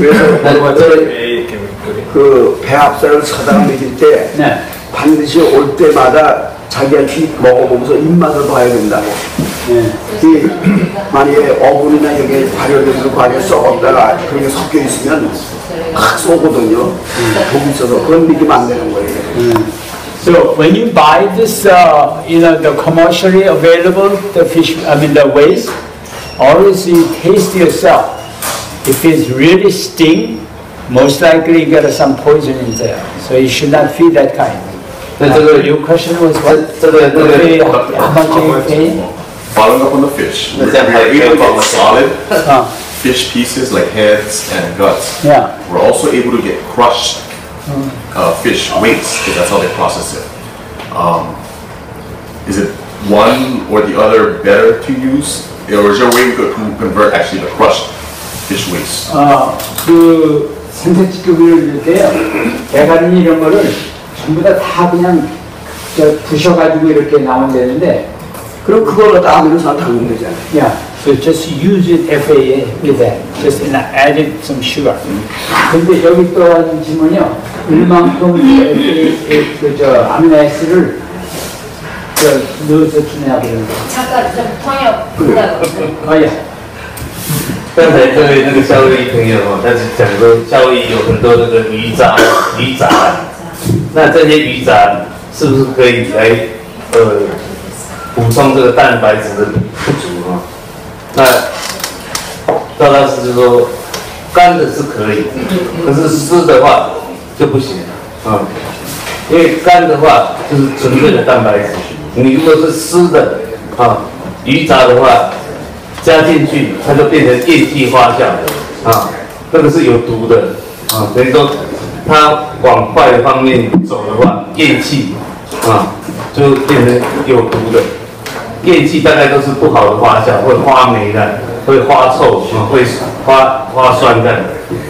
그래서 그 배합사를 사다가 먹일 때 네. 반드시 올 때마다 자기한테 먹어보면서 입맛을 봐야 된다고. 네. 그 만약에 어분이나 여기에 발효되는 과일이 썩었다가 그게 섞여 있으면 확 쏘거든요. 독이 있어서 그건 믿으면 안 되는 거예요. 음. So when you buy this, uh, you know, the commercially available, the fish, I mean the waste, always you taste yourself. If it's really sting, most likely you get some poison in there. So you should not feed that kind. That's a good- Your question was what? So the, the, Okay, the, how much are you paying? Following up on the fish, we're Let's have like able to a- get solid Uh, fish pieces like heads and guts. yeah. We're also able to get crushed uh, fish weights because that's how they process it. Um, is it one or the other better to use, or is there a way we could con- convert actually the crushed fish waste? 어, 그 생태치료비를 줄 때요, 대가리 이런 거를 전부 다 다 그냥 저 부셔가지고 이렇게 나오면 되는데, 그럼 그걸 갖다 아무나 담으면 되잖아요. yeah, so just use it F A A with that, just and added some sugar. 근데 여기 또 한 질문이요, 얼만큼 F A A 그저 아미노아시드를 저 넣어서 주냐고 그러는 거. 잠깐 좀 통역 끝나고. 어, 예. 刚才这位那个夏威夷朋友哦，他是讲说夏威夷有很多那个鱼杂鱼杂，那这些鱼杂是不是可以来呃补充这个蛋白质的不足啊？那赵大师就说干的是可以，可是湿的话就不行啊，因为干的话就是纯粹的蛋白质，你如果是湿的啊鱼杂的话。加进去，它就变成液体发酵啊，那个是有毒的啊。等于说，它往坏的方面走的话，液气啊就变成有毒的。液气大概都是不好的发酵，会发霉的，会发臭啊，会发发酸的。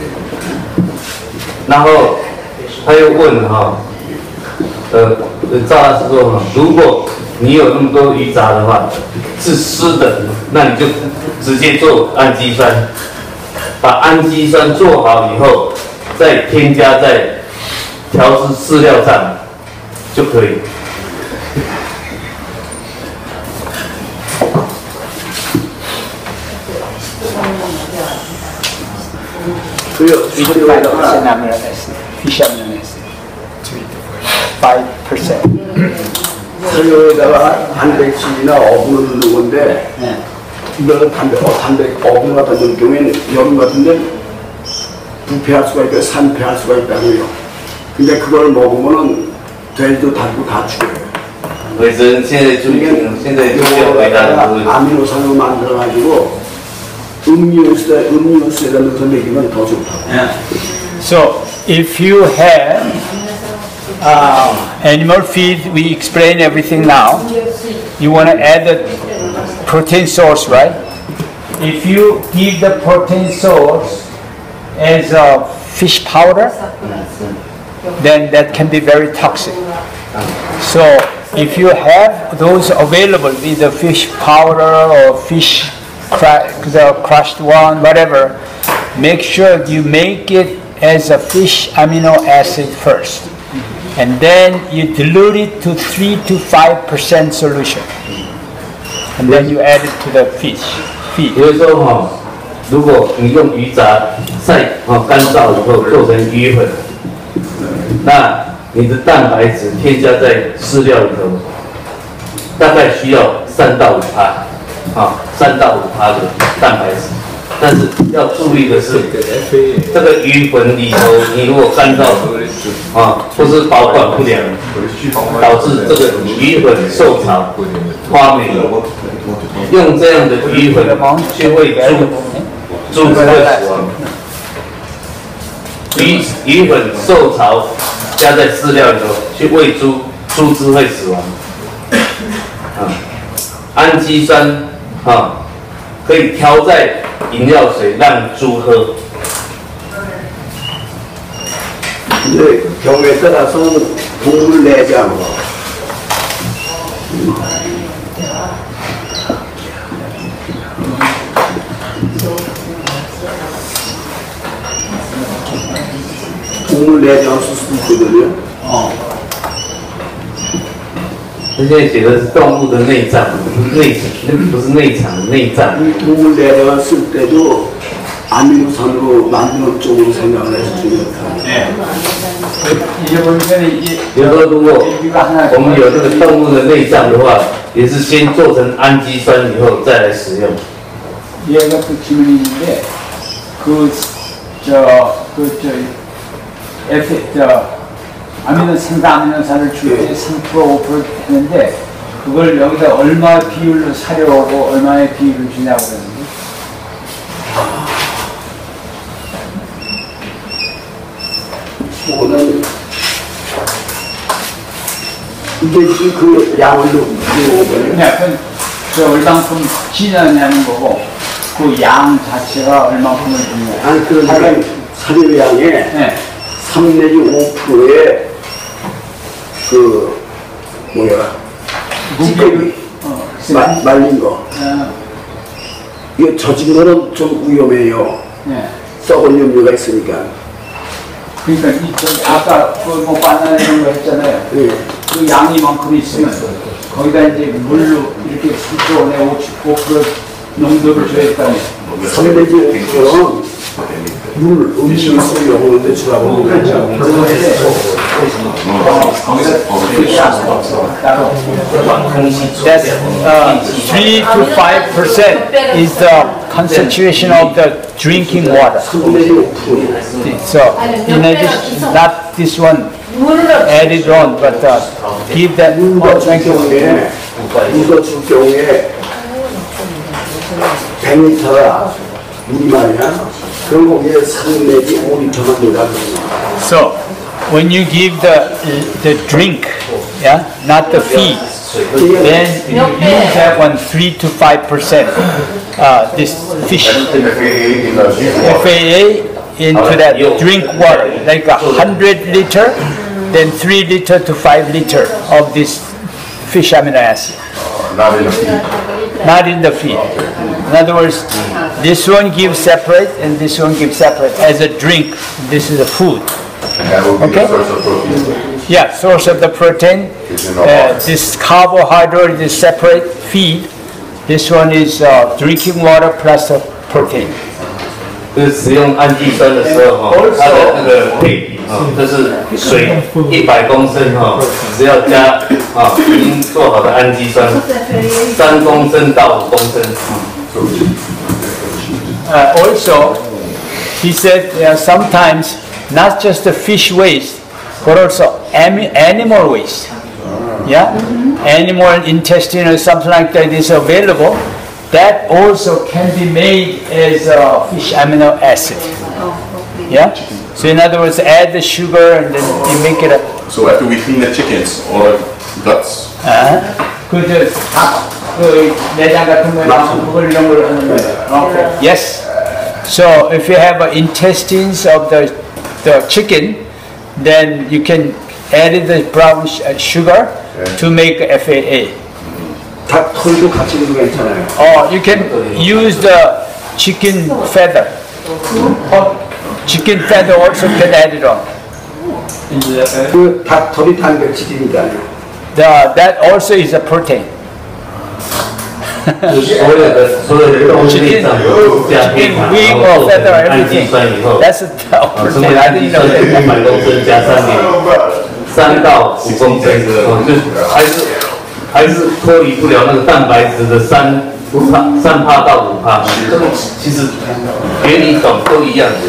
然后他又问哈、呃，赵大师说哈，如果你有那么多鱼杂的话，是湿的，那你就直接做氨基酸，把氨基酸做好以后，再添加在调制饲料上就可以。 그요 twenty-five percent 소리에다가 amino acid, fish amino acid. five percent. 소리에다가 단백질이나 어분을 넣는 건데 네. 이거는 단백, 어, 단백 어분 갖다 넣을 경우에는 여름 같은데 부패할 수가 있고 산패할 수가 있다고요. 근데 그걸 먹으면은 돼지도 닭도 다 죽어요. 伟生现在就现在就要回答的问题。 아미노산으로 만들어가지고 음료수에 음료수에다 넣어서 먹이면 더 좋다고. Yeah. So if you have uh, animal feed, we explain everything now. You want to add the protein source, right? If you give the protein source as a fish powder, then that can be very toxic. So if you have those available, either fish powder or fish cra- the crushed one, whatever, make sure you make it as a fish amino acid first. And then you dilute it to three to five percent solution. And then you add it to the fish feed. 比如说哈，如果你用鱼杂晒啊干燥以后做成鱼粉，那你的蛋白质添加在饲料里头，大概需要三到五帕，啊，三到五帕的蛋白质。但是要注意的是，这个鱼粉里头，你如果干燥啊，或是保管不良，导致这个鱼粉受潮、发霉。用这样的鱼粉就会猪猪会死亡。 鱼鱼粉受潮加在饲料里头去喂猪，猪只会死亡。啊，氨基酸啊可以调在饮料水让猪喝。 근데 경우에 따라서는 동물 내장으로 동물 내장 쓸 수도 있거든요. 어. 他现在写的是动物的内脏，内那不是内肠，内脏。 이 동물 내장을 쓸 때도 아미노산으로 만드는 쪽으로 생각을 해서 중요하다. 네. 이제 보면 이게 比如说，如果我们有这个动物的内脏的话，也是先做成氨基酸以后再来使用。 얘가 또 질문이 있는데 그저그저 F 저 아미노 생산 아미노산을 줄 때 삼 퍼센트 오 퍼센트 했는데 그걸 여기다 얼마 비율로 사려고 얼마의 비율을 주냐고 그러는데. 그거는 이게 지금 그 양을 넣는 그냥 그, 그 얼만큼 지나냐는 거고 그 양 자체가 얼만큼을 주냐. 아니 그러니까 사료양의 네. 삼 내지 오 퍼센트의 그 뭐야 무게를 어, 마- 말린 거. 어, 이거 젖은 거는 좀 위험해요. 네. 썩은 염료가 있으니까. 그러니까 이 저기 아까 그뭐 바나나 이런 거 했잖아요. 예. 그 양이 만큼 있으면 거기다 이제 물로 이렇게 삼 퍼센트 오십오 퍼센트 농도를 줘야겠다면 삼 내지 오 퍼센트는 물, 음식을 쓰려고 하는데 주라고 그러죠. 따로. That's uh, three to five percent is the concentration of the drinking water. 삼 내지 오 퍼센트. So in addition, not this one added on, but uh, give that 물과 oh, 줄 thank you. 경우에, 물과 줄 경우에 백 리터라 물이 말이야. 그럼 거기에 삼 내지 오 리터만 넣으라고 그러는 So when you give the the drink, yeah, not the feed, then you use that one three to five percent. Uh, this fish F A A into that drink water, like a hundred liter, then three liter to five liter of this fish amino acid. Not in the feed. Not in the feed. In other words, this one gives separate and this one gives separate. As a drink, this is a food. And that will be Okay. the source of protein. Yeah, source of the protein. Uh, this carbohydrate is separate feed. This one is uh, drinking water plus a protein. 就是使用氨基酸的时候哈，它的那个配比哈，就是水一百公升哈，只要加啊已经做好的氨基酸三公升到五公升。 Uh, also, he said uh, sometimes not just the fish waste, but also ami- animal waste. Yeah, animal intestine or something like that is available. That also can be made as a fish amino acid. Yeah. So in other words, add the sugar and then you make it a. So after we clean the chickens, all the guts, 그저 닭그 내장 같은 거 나오면 그걸 이런 걸 하는 거예요. Yes. So if you have uh, intestines of the the chicken, then you can add the brown sh- uh, sugar to make F A A. 닭 털도 같이 넣어도 괜찮아요. Or you can use the chicken feather. Or chicken feather also can add it on. 그 닭 털이 단백질이니까요. The, that also is a protein. 就是所有的所有的动物内脏都是加配 Chicken 方， wing 然后 or 做 feather 成氨基 everything. 酸以后， That's a 啊， 成 protein. 为 I 氨基 didn't 酸 know 是 that. 一百公升加三点三到五公升，哦，就还是还是脱离不了那个蛋白质的三帕三帕到五帕，这个其实原理懂都一样的。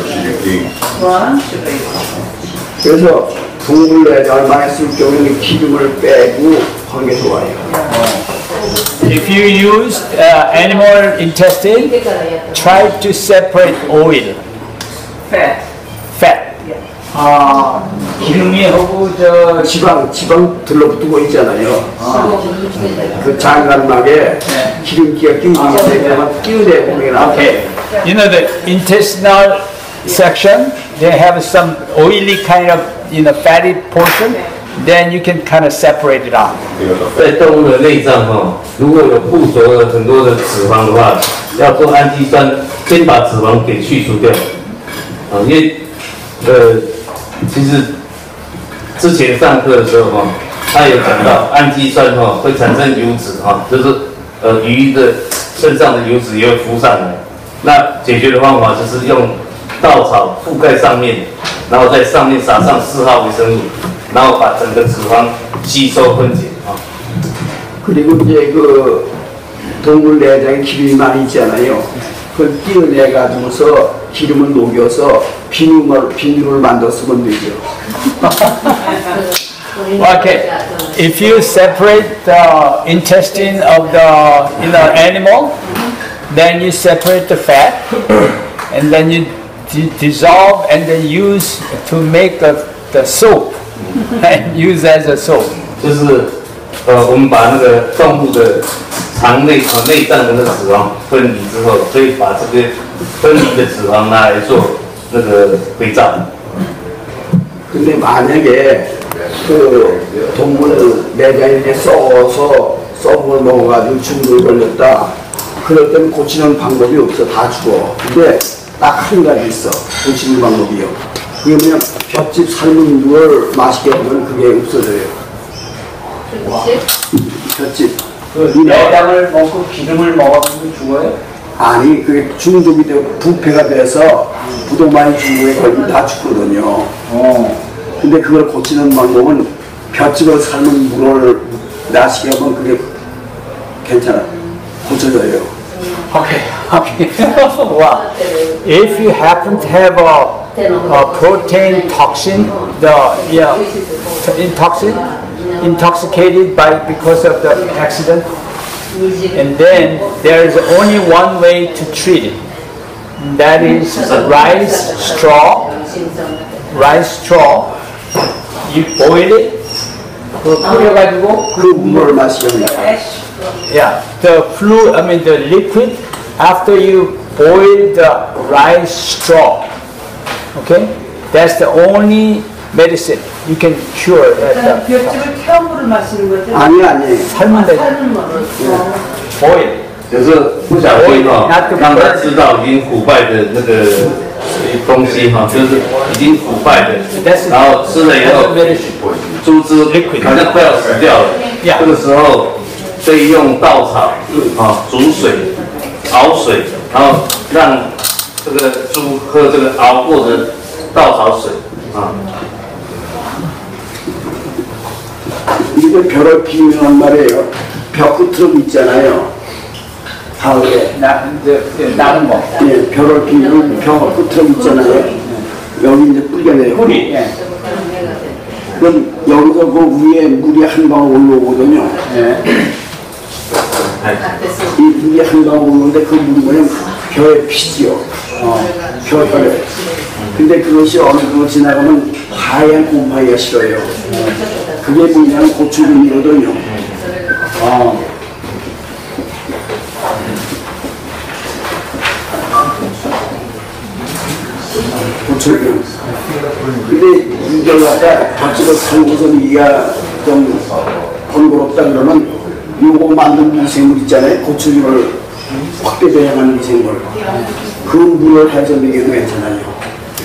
그래서 동물 내장을 많이 쓸 경우에는 기름을 빼고 하는 게 좋아요. If you use uh, animal intestine, try to separate oil, Fat. fat. 아, 기름이 하고 저 지방 지방 들러붙고 있잖아요. 그 장관막에 기름기가 끼우고 있으면 끼우대 보면 okay. You know the intestinal section, they have some oily kind of, you know, fatty portion. Then you can kind of separate it out. 在动物的内脏哈，如果有附着了很多的脂肪的话，要做氨基酸，先把脂肪给去除掉。啊，因为呃，其实之前上课的时候哈，他有讲到氨基酸哈会产生油脂哈，就是呃鱼的身上的油脂也会浮上来。那解决的方法就是用稻草覆盖上面，然后在上面撒上四号维生素。 然后把整个脂肪吸收分解啊。 그리고 이제 그 동물 내장에 기름이 많이 있잖아요. 그걸 띄어내 가지고서 기름을 녹여서 비누를 비누를 만들어 쓰면 되죠. Okay, if you separate the intestine of the you know animal, then you separate the fat, and then you d dissolve and then use to make the the soap. And use as a soap. 就是呃，我们把那个动物的肠内和内脏的那个脂肪分离之后，可以把这个分离的脂肪拿来做那个肥皂。 근데 만약에 그 동물 내장에 이제 썩어서 썩은 걸 먹어가지고 중독이 걸렸다. 그럴 때는 고치는 방법이 없어. 다 죽어. 근데 딱 한 가지 있어. 고치는 방법이요. 그게 그냥 볏짚 삶은 물을 마시게 하면 그게 없어져요. 볏짚. 그 내장을 먹고 기름을 먹으면 죽어요? 아니, 그게 중독이 되고 부패가 돼서 부동만 중독에 걸리면 다 죽거든요. 어. 근데 그걸 고치는 방법은 볏짚을 삶은 물을 마시게 하면 그게 괜찮아. 고쳐져요. Okay, okay. Wow. If you happen to have a, a protein toxin, the yeah, intoxin, intoxicated by because of the accident, and then there is only one way to treat it. And that is rice straw. Rice straw. You boil it. 끓여가지고 그 물을 마시면 yeah, the fluid, I mean the liquid, after you boil the rice straw, okay, that's the only medicine you can cure that. 볏짚을 태운 물을 마시는 거죠? 아니 아니. 삶은 데 삶은 물을. boil. 有时候不小心哈，让他吃到已经腐败的那个东西哈，就是已经腐败的，然后吃了以后，猪只好像快要死掉了。这个时候可以用稻草啊煮水、熬水，然后让这个猪喝这个熬过的稻草水啊。 이게 벼를 피우는 말이에요. 벼 끝으로 있잖아요. 가을에 나, 이제, 나는 거. 예, 벼를 피우는 벼 끝으로 있잖아요. 여기 이제 뿌리가 내요. 뿌리. 예. 그럼 여기서 그 위에 물이 한 방울 올라오거든요. 예. 이 물이 한 방울 올라오는데 그 물이 뭐냐면 벼의 피지요. 어, 벼혈에. 근데 그것이 어느 정도 지나가면 하얀 곰팡이가 싫어요. 그게 뭐냐면 고추균이거든요. 어. 고추균. 근데 이걸 갖다 밭집을 살고서 이가 좀 번거롭다 그러면 요거 만든 미생물 있잖아요. 고추균을 확대 배양하는 미생물. 그 물을 해서 먹여도 괜찮아요.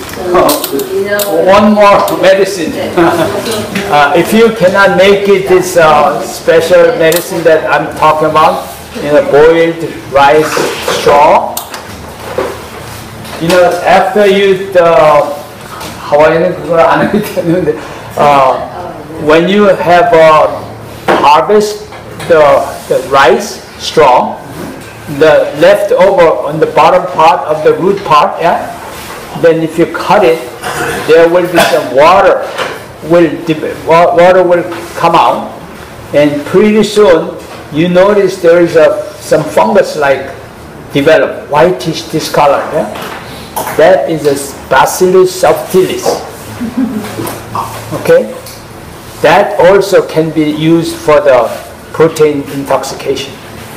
One more medicine. uh, if you cannot make it this uh, special medicine that I'm talking about, in a boiled rice straw, you know, after you, uh, 하와이는 그걸 안 하기 때문에, uh, when you have uh, harvest the, the rice straw, the leftover on the bottom part of the root part, yeah. Then if you cut it, there will be some water will water will come out, and pretty soon you notice there is a some fungus like develop whitish discolor. Yeah? That is a Bacillus subtilis. Okay? That also can be used for the protein intoxication.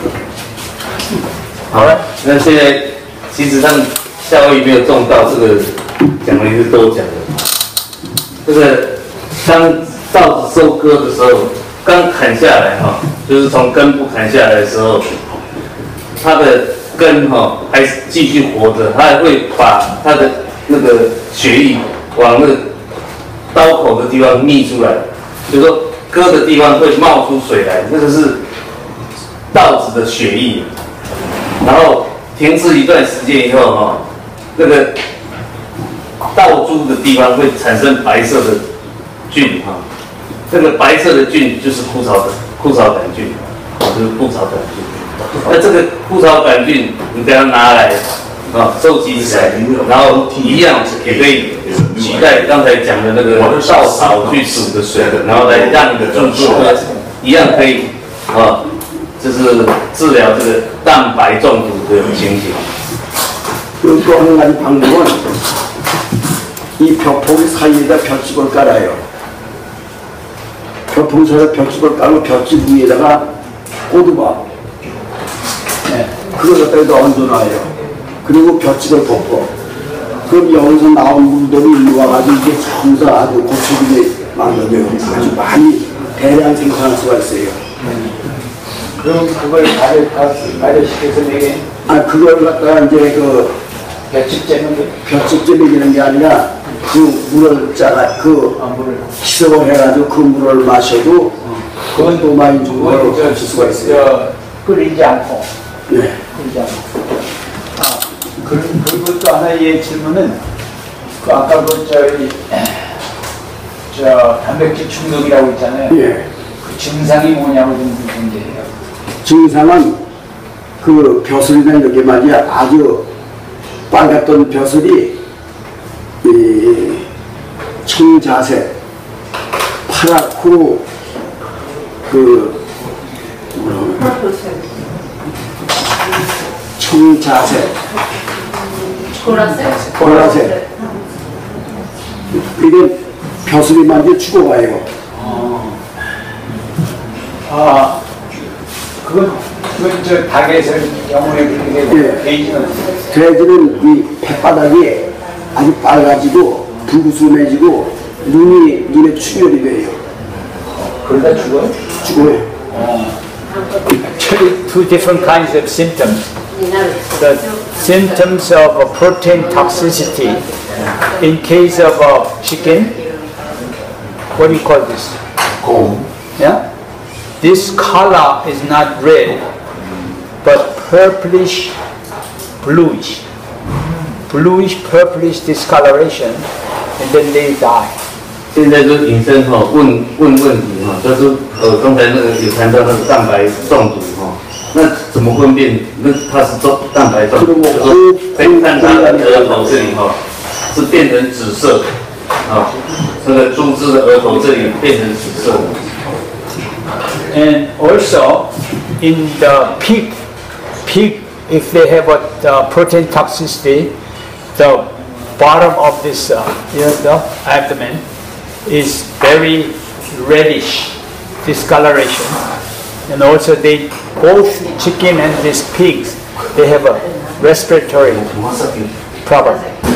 好，那现在其实他们夏威夷没有种到这个，讲的是都讲的。这个当稻子收割的时候，刚砍下来哈，就是从根部砍下来的时候，它的根哈还继续活着，它还会把它的那个血液往那个刀口的地方泌出来，就是说割的地方会冒出水来，那个是稻子的血液。然后停滞一段时间以后哈，那个稻株的地方会产生白色的菌哈，这个白色的菌就是枯草枯草杆菌，就是枯草杆菌。那这个枯草杆菌你给它拿来啊收集起来，然后一样也可以取代刚才讲的那个稻草去煮的水，然后来让你的菌素一样可以啊。就是治疗这个蛋白中毒的情形。 그리고 또 한 가지 방법은 이 벼포기 사이에다 볏짚을 깔아요. 벼포기 사이에다 볏짚을 깔고 볏짚 위에다가 고두밥, 네, 그걸 갖다가 얹어놔요. 그리고 볏짚을 덮어. 그럼 여기서 나온 물들이 일로 와가지고 이게 전부 아주 고추기를 만들어요. 아주 많이 대량 생산할 수가 있어요. 그럼 그걸 발효, 발효시켜서 내게? 아, 그걸 갖다가 이제 그, 볏짚 볏짚 먹이는 게 아니라 그 물을 짜가, 그, 아, 물을. 희석을 해가지고 그 물을 마셔도 그건 또 많이 중국어로 줄 수가 있어요. 끓이지 않고. 네. 끓이지 않고. 아, 그, 그리고 또 하나의 질문은, 그 아까 그, 저기, 저, 단백질 중독이라고 있잖아요. 예. 그 증상이 뭐냐고 좀 문제예요. 증상은 그 벼슬이나 여기 말이야 아주 빨갛던 벼슬이 이 청자색, 파랗고 그 청자색, 보라색? 보라색. 이게 벼슬이만 이제 죽어가요. 아, 그건, 그건 저 닭에서 영혼에 그렇게 되고, 예. 돼지는 돼지는 이 팻바닥이 아주 빨가지고 불구스름해지고 눈이 눈에 충혈이 돼요. 그러다 죽어요? 죽어요. Actually, two different kinds of symptoms. The symptoms of a protein toxicity. In case of a chicken, what do you call this? 곰. Yeah? This color is not red, but purplish, bluish. Bluish, purplish discoloration, and then they die. 现在就引申哈问问问题哈，就是呃刚才那个有谈到那个蛋白中毒哈，那怎么分辨那它是中蛋白中毒？就是说可以看它的额头这里哈是变成紫色啊，这个猪只的额头这里变成紫色。 And also, in the pig, pig, if they have a uh, protein toxicity, the bottom of this, uh, you know, the abdomen is very reddish discoloration. And also, they both chicken and these pigs, they have a respiratory problem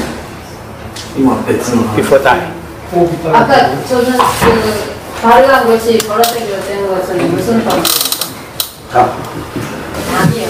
before dying. 아까 저는 그 발효한 것이 보라색으로 된 것은 무슨 방법? 자, 아니에요.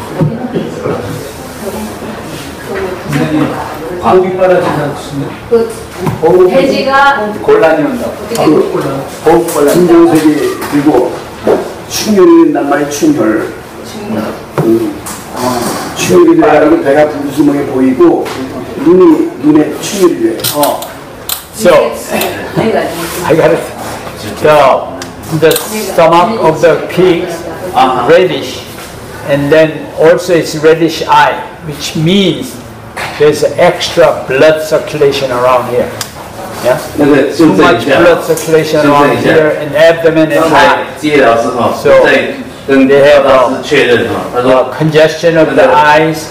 고기 빨아진다고 쓰면 그 돼지가 곤란이 온다고. 어떻게 그 진정색이 그리고 충혈이 된단 말이에요. 충혈. 음. 충혈이 돼가지고 배가 불구스름하게 보이고 눈이 눈에 충혈이 돼요. Oh. So, I got it. The, the stomach of the pig are reddish, and then also it's reddish eye, which means there's extra blood circulation around here. Yeah? 那个 Too 修正 much 一下， blood circulation 修正 around 一下。 here and abdomen and 刚才 eye. 接老师哈 So 在跟 they have 老师确认哈，他 Uh, 说 congestion of the eyes,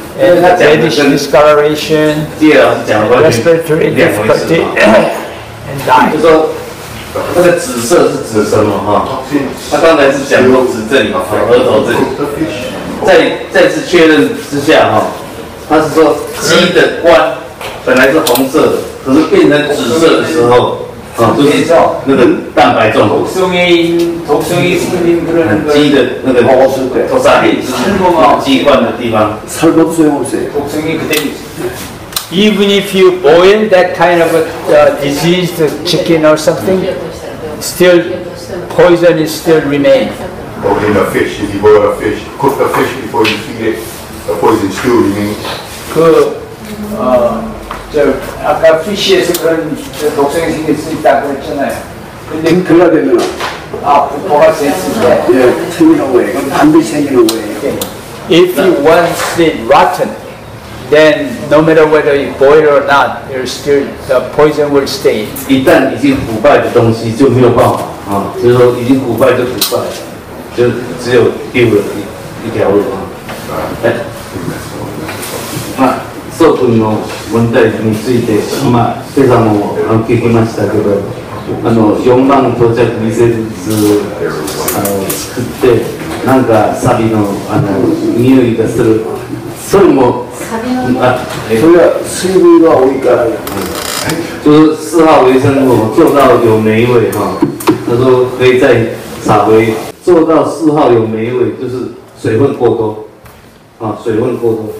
and reddish discoloration, 第二老师讲的完全 respiratory 两回事 difficulty, 哈。 and 就 dying. 说那个紫色是指什么哈？他刚才是讲说指这里嘛，额头这里。再再次确认之下哈，他是说鸡的冠本来是红色的，可是变成紫色的时候，啊，就是那个蛋白中毒。 독성이 독성이 생긴 그런 鸡的那个 먹었을 때 토사리鸡冠的地方， 설거도 소용없어요. 독성이 그대로 있어요. Even if you boil that kind of a uh, diseased chicken or something, still poison is still remain. Or in a fish, if you boil a fish, cook the fish before you feed it, the poison still remains. 그 어, 저 아까 피쉬에서 그런 저 독성이 생길 수 있다고 했잖아요. 근데 그러다 되면은 아 부포가 됐을 때, 예, 생기는 거예요. 그럼 반드시 생기는 거예요. if you once it rotten, then no matter whether you boil or not, there's still the poison will stay. 一旦已经腐败的东西就没有办法啊，就是说已经腐败就腐败，就只有丢了一一条路啊。哎，まあそうくんの問題について今今朝もあの聞きましたけど、あのよんまん到着微生物あの作ってなんかサビのあの匂いがする。それも啊， 저희가 수입이가 오니까 就是四号微生物做到有霉味哈，他说可以再撒回做到四号有霉味，就是水分过多啊，水分过多。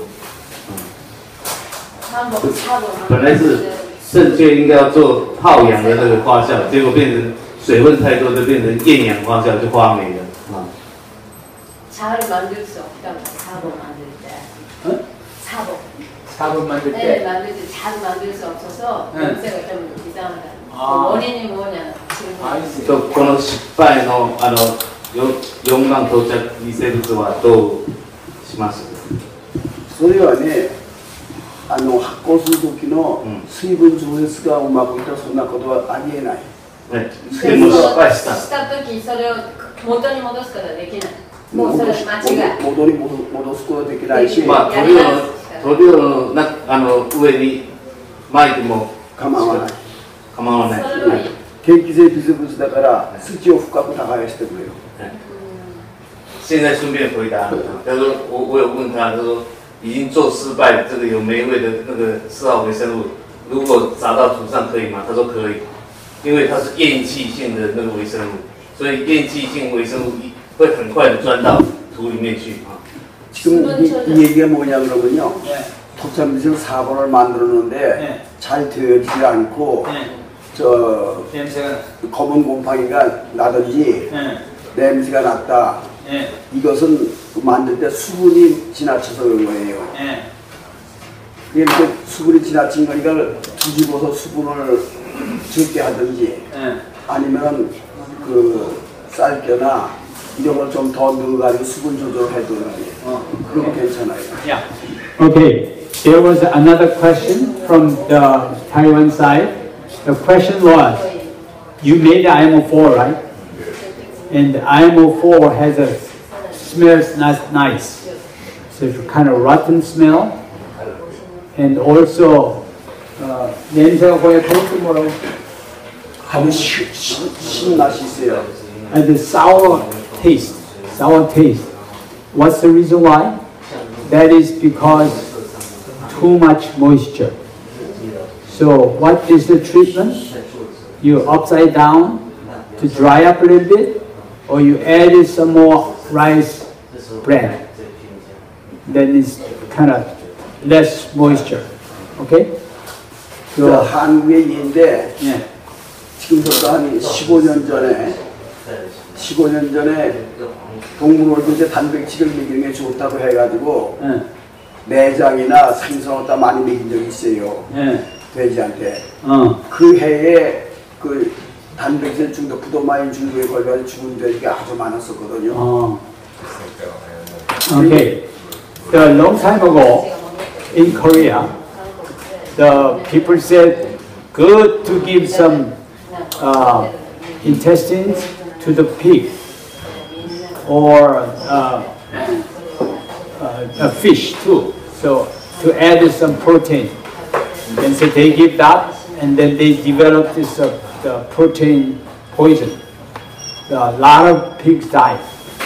本来是正确应该要做泡养的那个发酵，结果变成水分太多，就变成厌氧发酵，就发霉了啊。 잘 만들 수 없다고 사보 만들 때. 응? 사보. 사본 만들 네, 때 만들 때 잘 만들 수 없어서 응. 냄새가 좀 이상하다. 아. 그 원인이 뭐냐? 지금 알겠어요. とこの失敗のあのよんまん到着微生物はどうします？ 소리가 네, 아の発酵する時のうん水分調節がうまくいったらそんなことはありえない。 ね、 ででもも失敗した。 した時それを元に戻すことはできない。もうそれ間違い。 戻り戻戻すことはできないし、 まあ塗料の塗料のなあの上に巻いても構わない。 構わない。 それはいい。 天気性微生物だから土を深く耕してくれよ。 现在顺便回答，他说我我有问他，他说已经做失败，这个有霉味的那个四号微生物，如果撒到土上可以吗？他说可以，因为它是厌气性的那个微生物，所以厌气性微生物会很快的钻到土里面去啊。 지금 이, 이 얘기가 뭐냐 그러면요. 네. 토착미생 사 번을 만들었는데 네. 잘 되어지지 않고 네. 저 냄새가 검은 곰팡이가 나든지 네. 냄새가 났다. 네. 이것은 만들 때 수분이 지나쳐서 그런 거예요. 네. 이렇게 수분이 지나친 거니까 뒤집어서 수분을 적게 하든지 네. 아니면 그 쌀겨나 이런 걸 좀 더 넣어가지고 수분 조절을 해두든지 어. 그러면 괜찮아요. Yeah. Okay. There was another question from the Taiwan side. The question was, you made I M O four, right? And I M O four has a smells not nice. So it's kind of rotten smell. And also, uh, 냄새가 거의 그렇게 뭐라고? 아주 시- 시- 신맛이 있어요. And the sour taste, sour taste. What's the reason why? That is because too much moisture. So what is the treatment? You upside down to dry up a little bit, or you added some more rice bran. Then it's kind of less moisture. Okay? 그 So, 한국의 예인데 yeah. 지금부터 한 십오 년 전에 십오 년 전에 동물원도 이제 단백질을 먹이는 게 좋다고 해가지고 예, 내장이나 생선을 다 많이 먹인 적이 있어요. 예, 돼지한테. 어, 그 해에 그 단백질 중독, 부도마인 중독에 걸려서 죽은 돼지가 아주 많았었거든요. 어. Okay. A long time ago in Korea, the people said good to give some uh, intestines to the pig or uh, uh, a fish too. So to add some protein. And so they give that, and then they develop this uh, the protein poison. A lot of pigs died.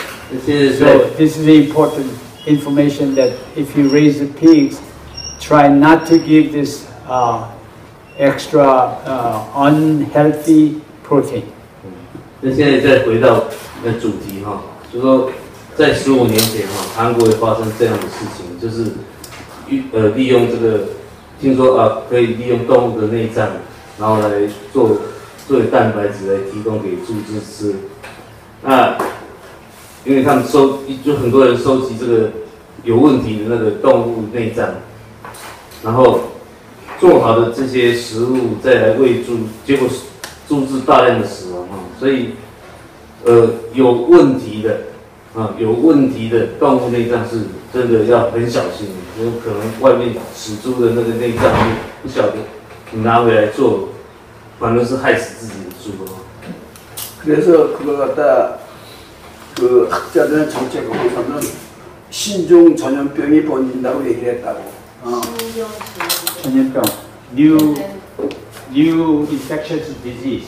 So this is important information that if you raise the pigs, try not to give this uh, extra uh, unhealthy protein. 那现在再回到那主题哈，就说在十五年前哈，韩国也发生这样的事情，就是呃利用这个，听说啊可以利用动物的内脏，然后来做作为蛋白质来提供给猪只吃。那因为他们收就很多人收集这个有问题的那个动物内脏，然后做好的这些食物再来喂猪，结果猪只大量的死亡哈，所以呃有问题的啊有问题的动物内脏是真的要很小心，有可能外面死猪的那个内脏不晓得你拿回来做，反而是害死自己的猪哦。 그래서 그걸 갖다 그 학자들은 정책국에서는 신종 전염병이 번진다고 얘기를 했다고. 어. 전염병, new new infectious disease.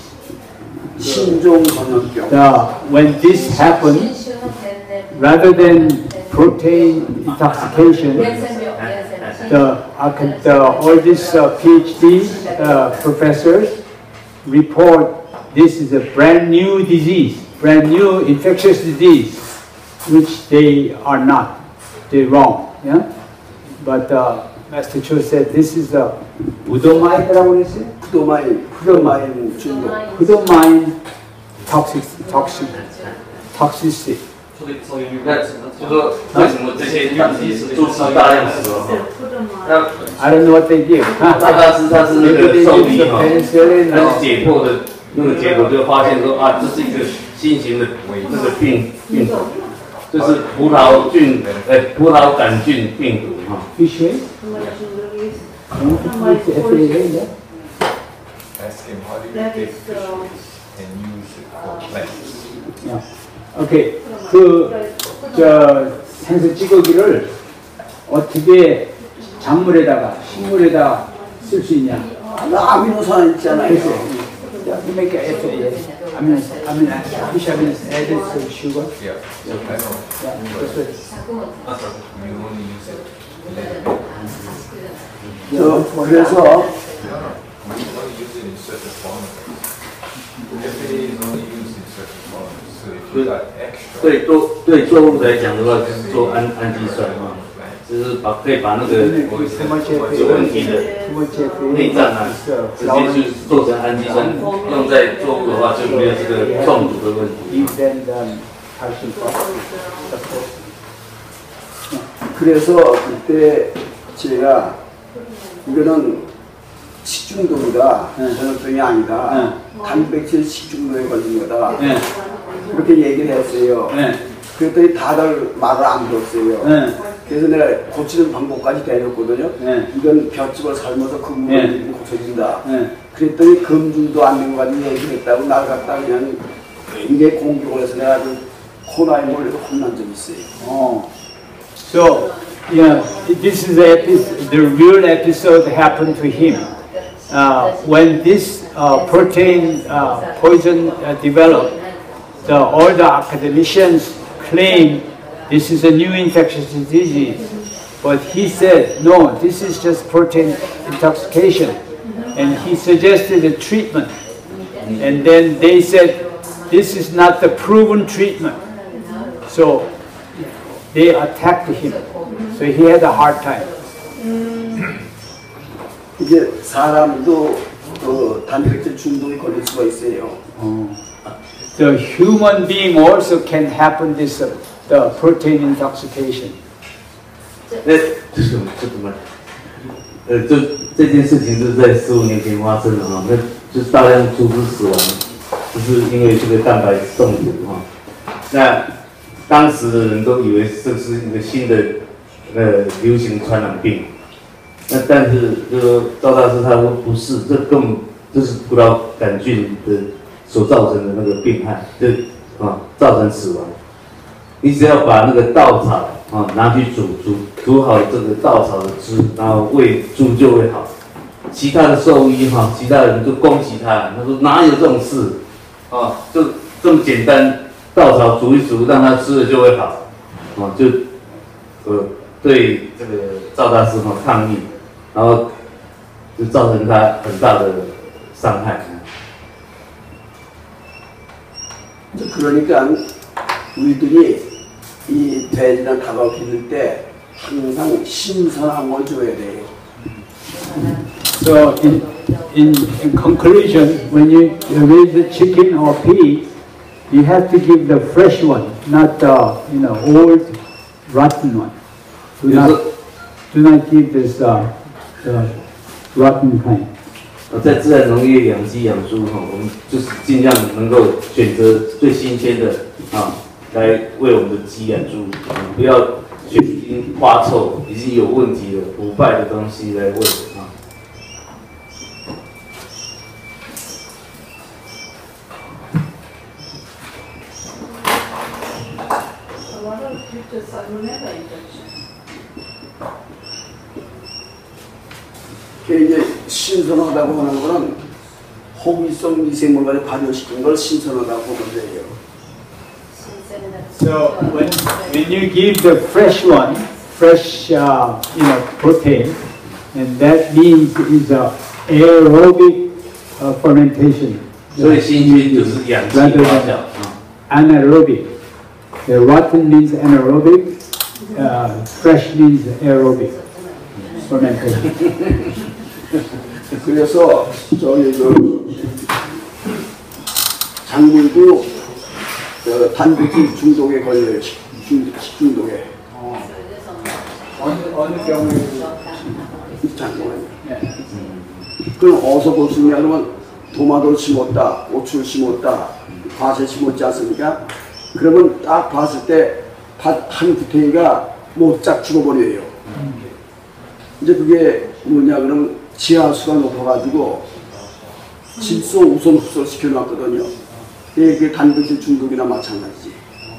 신종 전염병. The, when this happened, rather than protein intoxication, the, uh, the all these uh, PhD uh, professors report this is a brand new disease, brand new infectious disease, which they are not. They're wrong. Yeah? But uh, Master Cho said this is a 부도마인이라고 그랬어요? 부도마인, 부도마인 중독. 부도마인 toxic, toxic, toxicity. 那就说为什么这些猪只大量死亡？那 I don't know what they give. 大大师他是那个兽医嘛，他是解剖的那个结果就发现说啊，这是一个新型的那个病病毒，就是葡萄菌，哎，葡萄杆菌病毒哈。 Fish meat? Ask him how do you take fish and use it for plants. Yeah. Okay. 그, 저, 생선 찌꺼기를 어떻게 작물에다가, 식물에다가 쓸 수 있냐? 아미노산 있잖아요. Yeah, you make it I mean, I mean, fish amino added to sugar. Yeah, so I know. Yeah, that's it. You only use it a little bit. 저, 그래서 You only use it in certain forms. F A A is only used in certain forms. So if you got extra, 对作对作物来讲的话，就是做氨氨基酸嘛，就是把可以把那个有问题的内脏啊，直接去做成氨基酸，用在作物的话就没有这个中毒的问题。 그래서 그때 제가 이거는 식중독이다, 전염병이 아니다, 단백질 식중독에 걸린 거다 그렇게 얘기를 했어요. 그랬더니 다들 말을 안 들었어요. 그래서 내가 고치는 방법까지 배웠거든요. 이건 볏짚을 삶아서 금을 고쳐진다. 그랬더니 금중도 안 된 거 가지고 얘기를 했다고 날 갖다 그냥 굉장히 공격을 해서 내가 그 코나에 몰려서 혼난 적이 있어요. Oh. So, yeah, this is the, episode, the real episode happened to him. Uh, when this uh, protein uh, poison uh, developed, the, all the academicians claim this is a new infectious disease. But he said, no, this is just protein intoxication. And he suggested a treatment. And then they said, this is not the proven treatment. So they attacked him. So he had a hard time. 이제 사람도 그 단백질 중독이 걸릴 수가 있어요. The human being also can happen this uh, the protein intoxication. 那这什么这怎么？呃，这这件事情是在十五年前发生的哈，那就是大量猪只死亡，就是因为这个蛋白质中毒哈。那当时的人都以为这是一个新的呃流行传染病，那但是就说赵大师他说不是，这根本就是葡萄杆菌的所造成的那个病害，就啊造成死亡。你只要把那个稻草啊，拿去煮煮煮好这个稻草的汁，然后喂猪就会好。其他的兽医哈，其他人就攻击他，他说哪有这种事啊？就这么简单，稻草煮一煮，让他吃了就会好，啊，就呃对这个赵大师哈抗议，然后就造成他很大的伤害。 그러니까 우리들이 이 돼지나 닭을 기를 때 항상 신선한 걸 줘야 돼요. So in, in, in conclusion, when you raise the chicken or pig, you have to give the fresh one, not the you know old rotten one. Do not do not give this uh, the rotten kind. 在自然农业养鸡养猪哈，我们就是尽量能够选择最新鲜的啊，来喂我们的鸡养猪，不要选已经发臭、已经有问题的、腐败的东西来喂啊。 이제 신선하다고 하는 거는 호기성 미생물까지 발효시킨 걸 신선하다고 보면 돼요. So when when you give the fresh one, fresh uh, you know protein, and that means is a aerobic uh, fermentation. 所以新鲜就是氧气发酵啊。 Anaerobic. The rotten means anaerobic. Uh, fresh means aerobic fermentation. 그래서 저기 그 장물도 그 단백질 중독에 걸려요. 중, 중독에. 어. 어느 어느 경우에 장물에. 그럼 어디서 볼 수 있냐 그러면 도마도 심었다, 고추를 심었다, 밭에 심었지 않습니까? 그러면 딱 봤을 때 밭 한 구탱이가 못짝 죽어버려요. 이제 그게 뭐냐 그러면 지하수가 높아가지고 질소 우선 흡수시켜 놨거든요. 이게 단백질 중독이나 마찬가지지.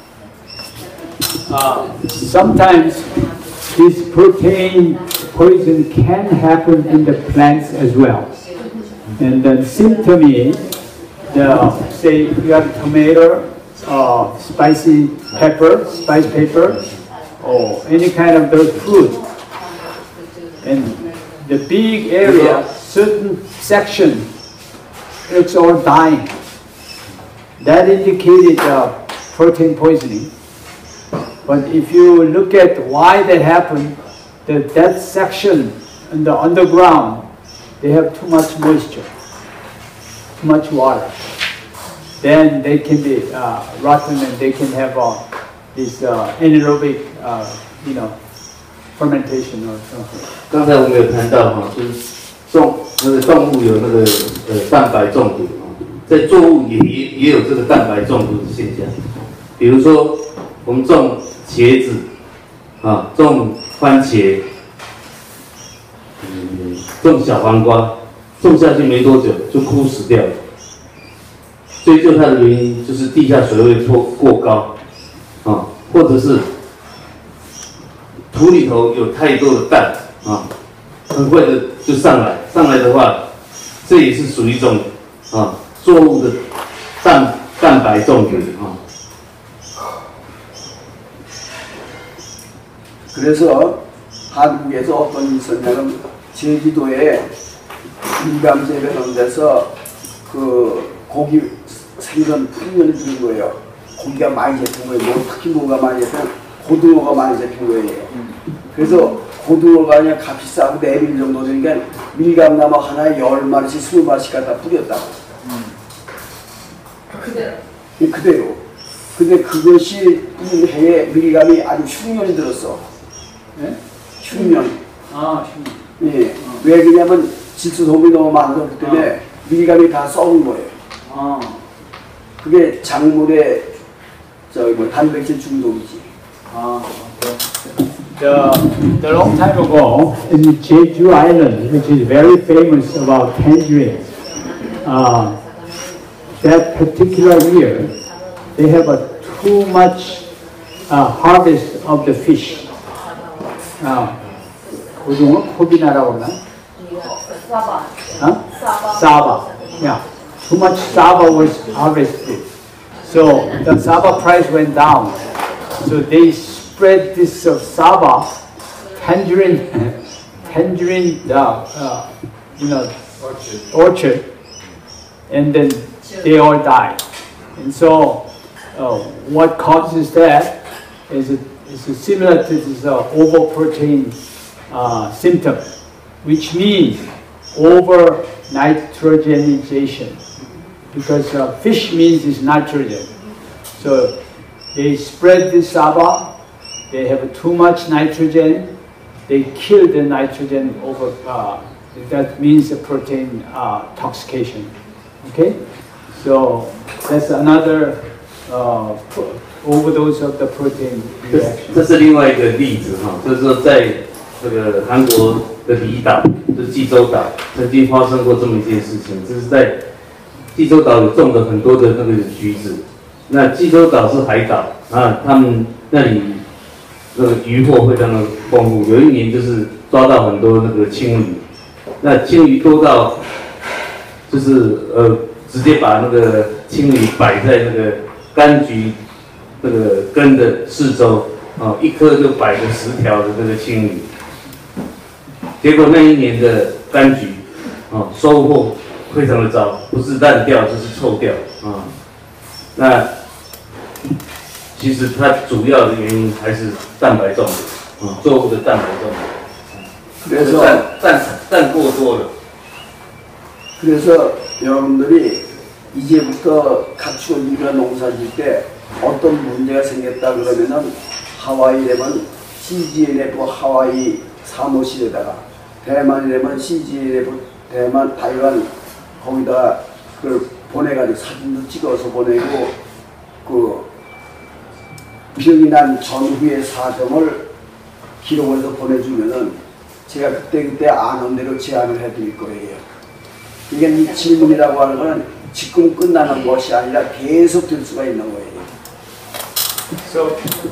Uh, sometimes this protein poison can happen in the plants as well. And the symptom is, the, say you have tomato, uh, spicy pepper, spice pepper, or any kind of those food. And the big area, certain section, it's all dying. That indicated uh, protein poisoning. But if you look at why that happened, that that section in the underground, they have too much moisture, too much water. Then they can be uh, rotten and they can have uh, this uh, anaerobic, uh, you know, fermentation or something. 刚才我们有谈到哈，就是动那个动物有那个呃蛋白中毒啊，在作物也也也有这个蛋白中毒的现象。比如说我们种茄子啊，种番茄，嗯，种小黄瓜，种下去没多久就枯死掉了。追究它的原因就是地下水位过过高啊，或者是土里头有太多的氮啊，很快的就上来，上来的话，这也是属于一种啊作物的蛋蛋白中毒啊。 그래서 한국에서 어떤 일이 있었냐면 제주도에 밀감재배하는 데서 그 고기 생선 풍년이 들은 거예요. 고기가 많이 잡힌 거예요. 뭐 특히 뭐가 많이 잡힌 고등어가 많이 잡힌 거예요. 그래서 고등어가 그냥 값이 싸고 네 밀 정도 되니까 밀감나무 하나에 열 마리씩 스무 마리씩 갖다 뿌렸다고. 그대로. 그대로. 근데 그것이 이 해에 밀감이 아주 흉년이 들었어. 예? 흉년. 아, 흉년. 예. 어. 왜 그러냐면 질소소금이 너무 많아서 그 때문에 어. 밀감이 다 썩은 거예요. 어. 그게 작물의 저기 뭐 단백질 중독이지. 아, the, the long time ago in Jeju Island, which is very famous about tangerines, uh, that particular year they have a too much uh, harvest of the fish. Uh, 고등어? 호비나라고 하나? 사바. Huh? 사바. Saba. Yeah. Too much Saba was harvested. So the Saba price went down. So they spread this uh, Saba, tangerine, tangerine, uh, uh, you know, orchard. orchard, and then they all died. And so uh, what causes that is, it, is similar to this uh, overprotein uh, symptom, which means over nitrogenization, because uh, fish means is nitrogen. So they spread the Saba, they have too much nitrogen, they kill the nitrogen over, uh, that means the protein uh, toxication. Okay? So that's another uh, overdose of the protein reaction. 这是另外一个例子哈，就是说在这个韩国的离岛，就是济州岛，曾经发生过这么一件事情，就是在济州岛有种了很多的那个橘子。那济州岛是海岛啊，他们那里那个渔获非常的丰富。有一年就是抓到很多那个青鱼，那青鱼多到就是呃直接把那个青鱼摆在那个柑橘那个根的四周啊，一颗就摆个十条的那个青鱼。结果那一年的柑橘啊收获非常的糟，不是烂掉就是臭掉啊。那其实它主要的原因还是蛋白中毒，啊，作物的蛋白中毒，그래서蛋蛋蛋过多了。 그래서 여러분들이 이제부터 가축을 우리가 농사질 때 어떤 문제가 생겼다 그러면은 하와이라면 씨지엔에프 하와이 사무실에다가 대만이라면 씨지엔에프 대만 타이완 거기다가 그걸 보내가지고 사진도 찍어서 보내고 그 병이 난 전후의 사정을 기록해서 보내주면은 제가 그때그때 아는 대로 제안을 해드릴 거예요. 이게 이 질문이라고 하는 것은 지금 끝나는 것이 아니라 계속 될 수가 있는 거예요. So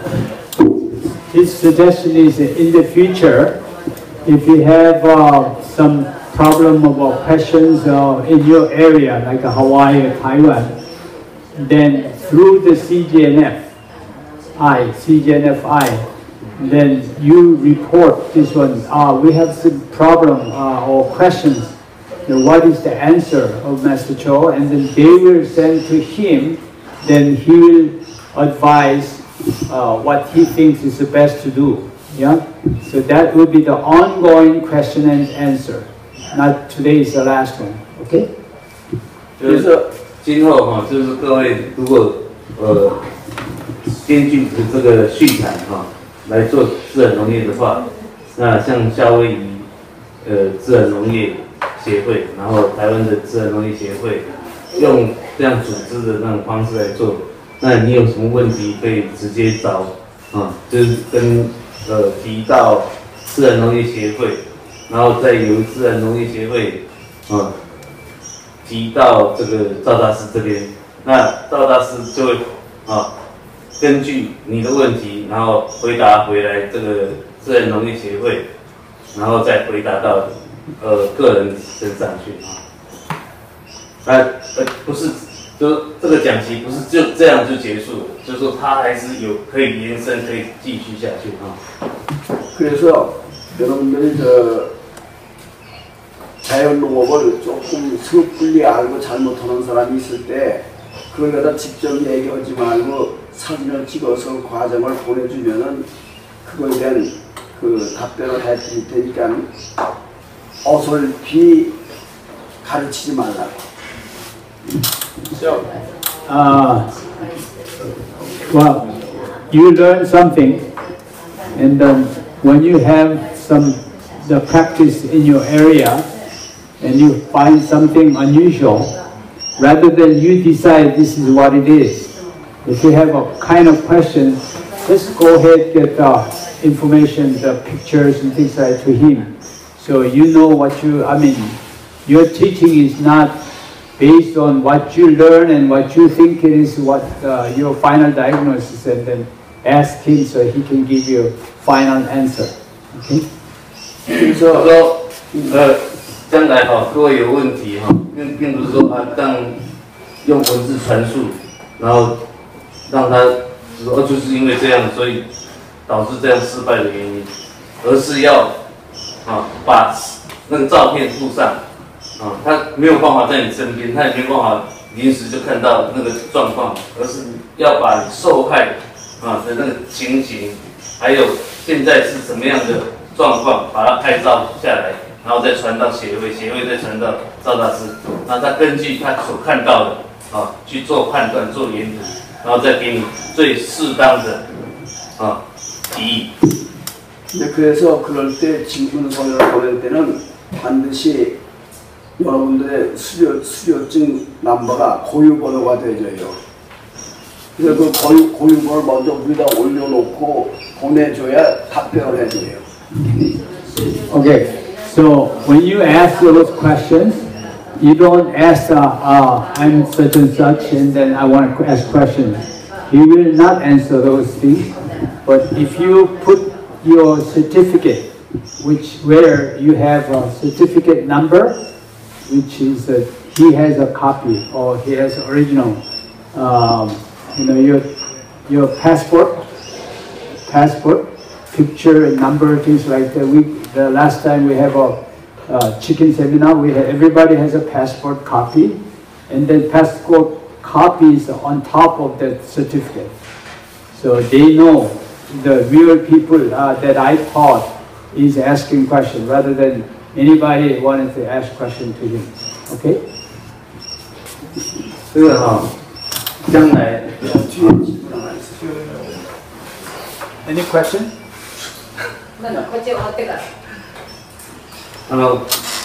his suggestion is in the future, if you have uh, some problem or questions uh, in your area, like Hawaii or Taiwan, then through the C G N F I, C G N F I, then you report this one. Uh, we have some problem uh, or questions. Then what is the answer of Master Cho? And then they will send to him. Then he will advise uh, what he thinks is the best to do. Yeah. So that will be the ongoing question and answer. Not today is the last one. Okay. 就是今后哈，就是各位如果呃根据这个畜产哈来做自然农业的话，那像夏威夷呃自然农业协会，然后台湾的自然农业协会，用这样组织的那种方式来做，那你有什么问题可以直接找啊，就是跟呃提到自然农业协会，然后再由自然农业协会啊提到这个赵大师这边，那赵大师就会啊根据你的问题，然后回答回来这个自然农业协会，然后再回答到呃个人身上去啊。那呃不是，就这个讲期不是就这样就结束了，就是说它还是有可以延伸，可以继续下去啊。 그래서 여러분들이 저 자연농업을 조금 섣불리 알고 잘못하는 사람이 있을 때 그걸 갖다 직접 얘기하지 말고 사진을 찍어서 과정을 보내주면은 그거에 대한 그 답변을 해드릴 테니까 어설피 가르치지 말라고. So, uh, well, you learn something, and then when you have some the practice in your area, and you find something unusual, rather than you decide this is what it is. If you have a kind of question, just go ahead get the information, the pictures and things like that to him. So you know what you, I mean, your teaching is not based on what you learn and what you think it is what uh, your final diagnosis, and then ask him so he can give you final answer. Okay? 就是说，呃，将来哈，各位有问题哈，并并不是说啊，让用文字传述，然后让他说就是因为这样，所以导致这样失败的原因，而是要啊把那个照片附上，啊，他没有办法在你身边，他也没有办法临时就看到那个状况，而是要把你受害啊的那个情形，还有现在是什么样的状况，把它拍照下来，然后再传到协会，协会再传到赵大师，那他根据他所看到的啊去做判断、做研读，然后再给你最适当的啊提议。 네, 그래서 그럴 때 질문 서류를 보낼 때는 반드시 여러분들의 수료, 수료증 넘버가 고유번호가 되어져요. 그래서 그 고유, 고유번호를 먼저 위에다 올려놓고 보내줘야 답변을 해줘요. Okay, so when you ask those questions, you don't ask, uh, uh, I'm such and such, and then I want to ask questions. He will not answer those things, but if you put your certificate, which where you have a certificate number, which is a, he has a copy or he has original, um, you know, your your passport, passport, picture and number, things like that. We the last time we have a uh, chicken seminar, we had, everybody has a passport copy, and then passport copies on top of that certificate, so they know the real people uh, that I taught is asking questions rather than anybody wanted to ask question to him. Okay? 这个哈，将来 Any question? 那快接我这个。 然后，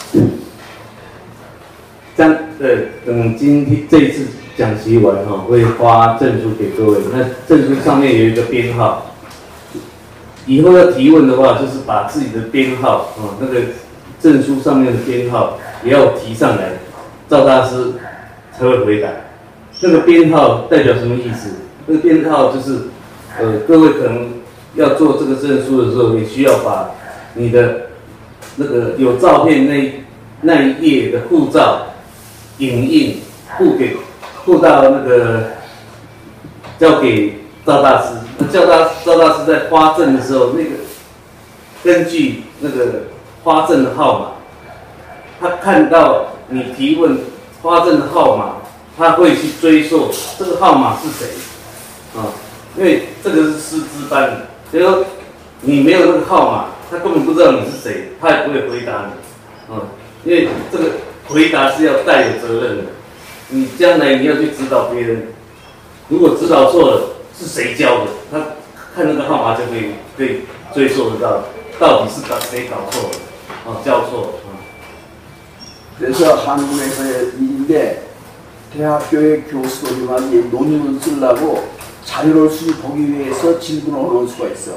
将呃等今天这一次讲习完哈，会发证书给各位。那证书上面有一个编号。 以后要提问的话，就是把自己的编号啊，那个证书上面的编号也要提上来，赵大师才会回答。那个编号代表什么意思？那个编号就是，呃，各位可能要做这个证书的时候，也需要把你的那个有照片那那一页的护照影印附给附到那个交给赵大师。 叫他赵大师在发证的时候，那个根据那个发证的号码，他看到你提问发证的号码，他会去追溯这个号码是谁啊？因为这个是师资班的，所以说你没有那个号码，他根本不知道你是谁，他也不会回答你啊。因为这个回答是要带有责任的，你将来你要去指导别人，如果指导错了。 是谁教的？他看那个号码就可以可以追溯得到，到底是搞谁搞错了，哦，教错了。啊。 그래서 한국에서의 일인데 대학교의 교수들만 이 논문을 쓰려고 자료를 수집하기 위해서 질문을 해놓을 수가 있어.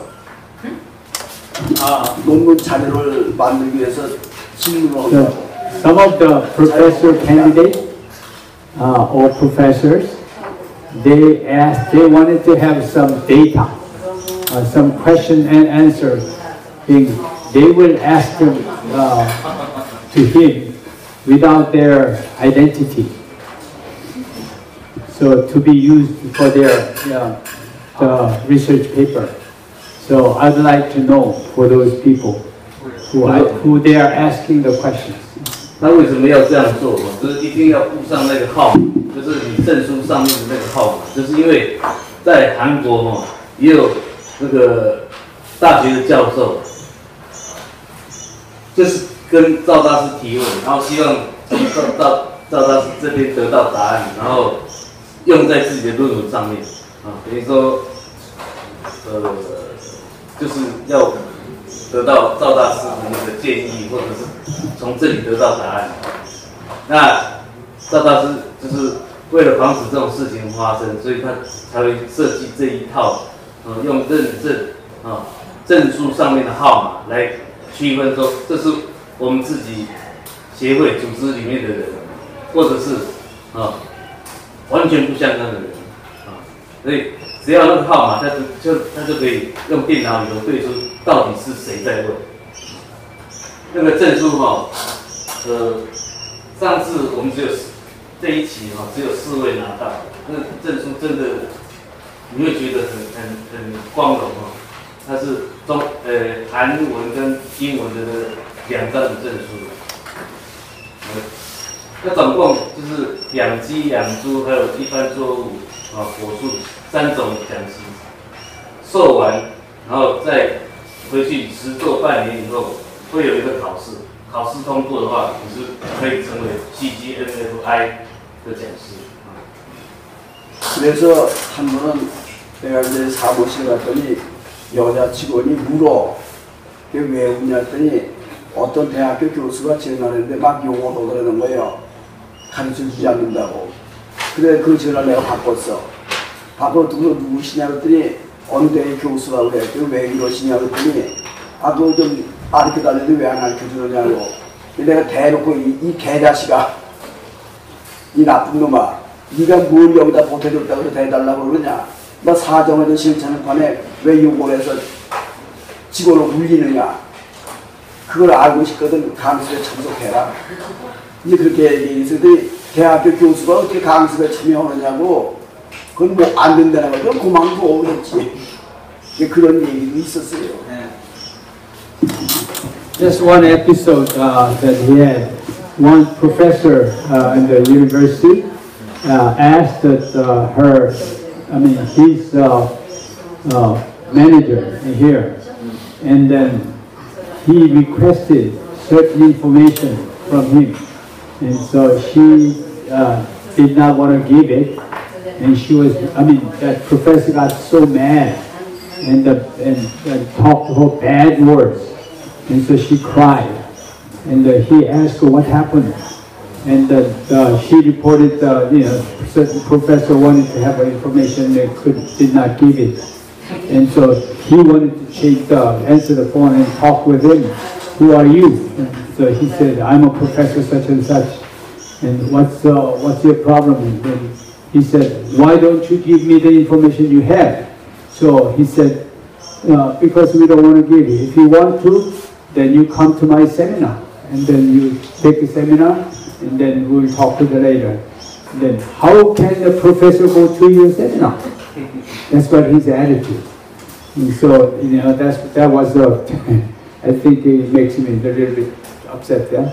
아, 논문 자료를 만들기 위해서 질문을 한다고. Some of the professor candidates uh, or professors. They asked, they wanted to have some data, uh, some question and answer thing. They will ask them uh, to him without their identity. So to be used for their uh, the research paper. So I'd like to know for those people who, I, who they are asking the questions. 那为什么要这样做？就是一定要附上那个号码，就是你证书上面的那个号码，就是因为在韩国哈也有那个大学的教授，就是跟赵大师提问，然后希望从赵赵赵大师这边得到答案，然后用在自己的论文上面啊，等于说，呃，就是要得到赵大师的那个建议，或者是从这里得到答案。那赵大师就是为了防止这种事情发生，所以他才会设计这一套，呃，用认证啊证书上面的号码来区分说，这是我们自己协会组织里面的人，或者是啊完全不相干的人啊，所以只要那个号码，他就就他就可以用电脑里头对出到底是谁在问。那个证书哈，呃，上次我们只有这一期哈，只有四位拿到，那个证书真的你会觉得很很很光荣哈。它是中呃韩文跟英文的两张的证书。呃，那总共就是养鸡、养猪，还有一般作物啊，果树三种讲习，授完，然后再回去实做半年以后，会有一个考试，考试通过的话，你是可以成为 C G N F I 的讲师。 그래서 한 번은 내가 이제 사무실 갔더니 여자 직원이 물어. 그게 왜 웃냐 했더니 어떤 대학교 교수가 전화했는데 막 용어도 그러는 거예요. 가르쳐 주지 않는다고. 그래 그 전화를 내가 바꿨어. 바꿔 누구 누구시냐 그랬더니 어느 대학 교수라고 그래. 왜 이러시냐 그랬더니 아 그거 좀 가르쳐 달라는데 왜 안 가르쳐 주느냐고. 내가 대놓고 이, 이 개자식아 이 나쁜 놈아 네가 뭘 여기다 보태줬다고 그래 해달라고 그러냐. 너 사정에도 실천을 관해 왜 욕을 해서 직원을 울리느냐. 그걸 알고 싶거든. 강습에 참석해라. 이제 그렇게 얘기해서 대학교 교수가 어떻게 강습에 참여하느냐고. 그건 뭐 안 된다는 거죠. 그만두고 그랬지. 그런 얘기도 있었어요. Just one episode uh, that he had. One professor uh, in the university uh, asked that uh, her, I mean, his uh, uh, manager here, and then he requested certain information from him, and so she uh, did not want to give it, and she was, I mean, that professor got so mad and, the, and, and talked to her bad words, and so she cried, and uh, he asked her what happened. And uh, uh, she reported, uh, you know, certain professor wanted to have information and could did not give it, and so he wanted to change, uh, answer the phone and talk with him. Who are you? And so he said, I'm a professor such and such. And what's uh, what's your problem? And he said, why don't you give me the information you have? So he said, uh, because we don't want to give you. If you want to, then you come to my seminar, and then you take the seminar. And then we'll talk to the later. And then how can the professor go to your seminar? That's what his attitude. And so, you know, that's, that was, uh, I think it makes him a little bit upset there.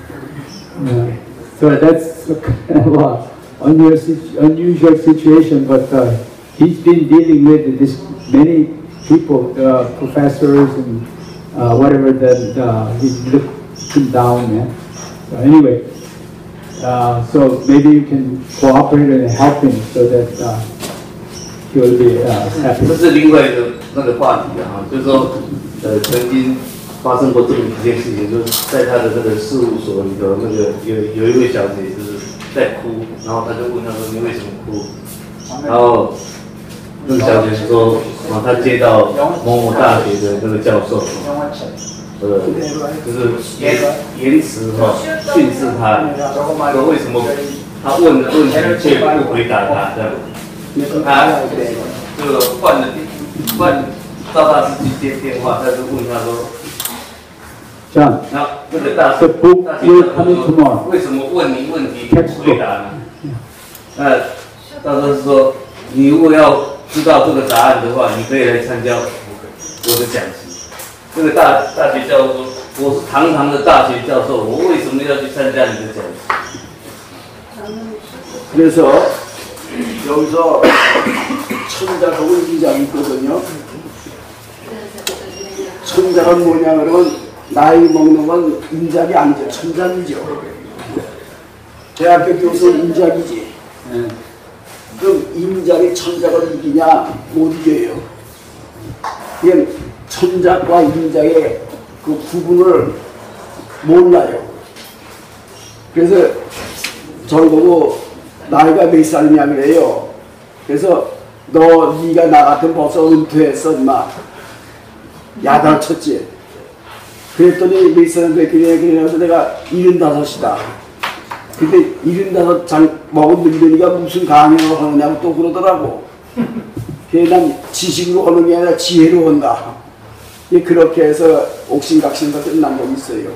Yeah. So that's kind of a unusual, unusual situation, but uh, he's been dealing with this many people, uh, professors and uh, whatever that uh, he's looking down. Yeah. So anyway. Uh, so maybe you can cooperate and help him so that uh, he will be uh, happy. 这是另外一个那个话题啊，就是说，呃，曾经发生过这么一件事情，就是在他的那个事务所里头，那个有有一位小姐就是在哭，然后他就问他说：“你为什么哭？”然后那个小姐说：“啊，她接到某某大学的那个教授。” 呃，就是言言辞哈训斥他，说为什么他问的问题却不回答他这样，他这个换了换赵大师去接电话，他就问他说， 这样， 那那个大师大师说为什么问你问题不回答呢？那大师说，你如果要知道这个答案的话，你可以来参加我的讲习。 这个大大学教授说：“我是堂堂的大学教授，我为什么要去参加你的讲习？” 그래서 여기서 천자하고 인자가 있거든요. 천자가 뭐냐 그러면 나이 먹는 건 인자이 아니죠. 천자이죠. 대학교 교수 인자이지. 그럼 인자이 천자가 이기냐? 못 이겨요. 그냥 천자과 인자의 그 구분을 몰라요. 그래서 저를 보고 나이가 몇 살이냐 그래요. 그래서 너 네가 나 같은 벌써 은퇴했어 인마. 야단 쳤지. 그랬더니 몇 살인데 그래 그래서 내가 일흔다섯이다. 근데 일흔다섯 장 먹은 늙은이가 무슨 강연을 하느냐고 또 그러더라고. 그냥 지식으로 오는 게 아니라 지혜로 온다. 그렇게 해서 옥신각신도 끝난 적이 있어요.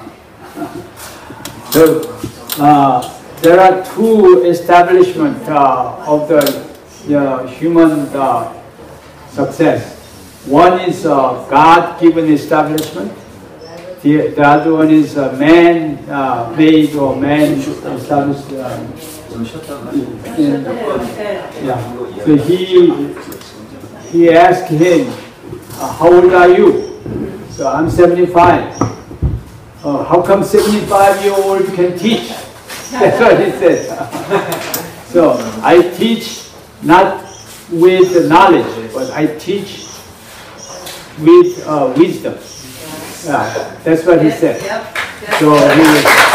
So, uh, there are two establishments uh, of the uh, human uh, success. One is uh, God-given establishment. The, the other one is uh, man-made uh, or man-established. Uh, in, yeah. So he he asked him, uh, "How old are you?" So I'm seventy-five. Uh, how come seventy-five-year-old can teach? That's what he said. So I teach not with knowledge, but I teach with uh, wisdom. Yeah, that's what he said. So he.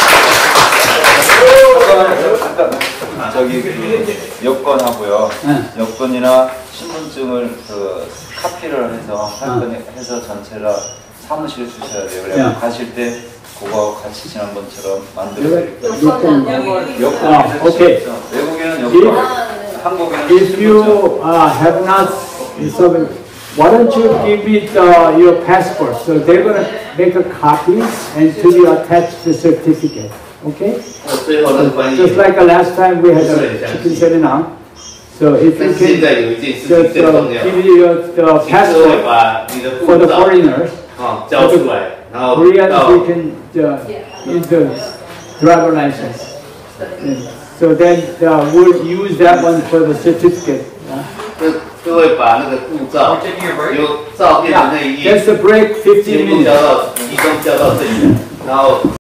저기 그 여권하고요. 여권이나 신분증을 그 카피를 해서 할건 해서 전체를 사무실에 주셔야 돼요. 그래서 가실 때 그거 같이 지난번처럼 만들어 드릴게요. 여권 오케이. 외국에는 여권, 한국에는 If you uh, have not, so why don't you give me the, your passport? So they're gonna make a copy and to be attached the certificate. Okay? Just like the last time we had a chicken seminar. So if you can just uh, give you your the passport for the foreigners, for the Koreans we can uh, use the driver license. And so then uh, we'll use that one for the certificate. Yeah. 各位把那个护照有照片的那一页， That's the break, fifteen 全部 minutes. 交到，集中交到这里，然后。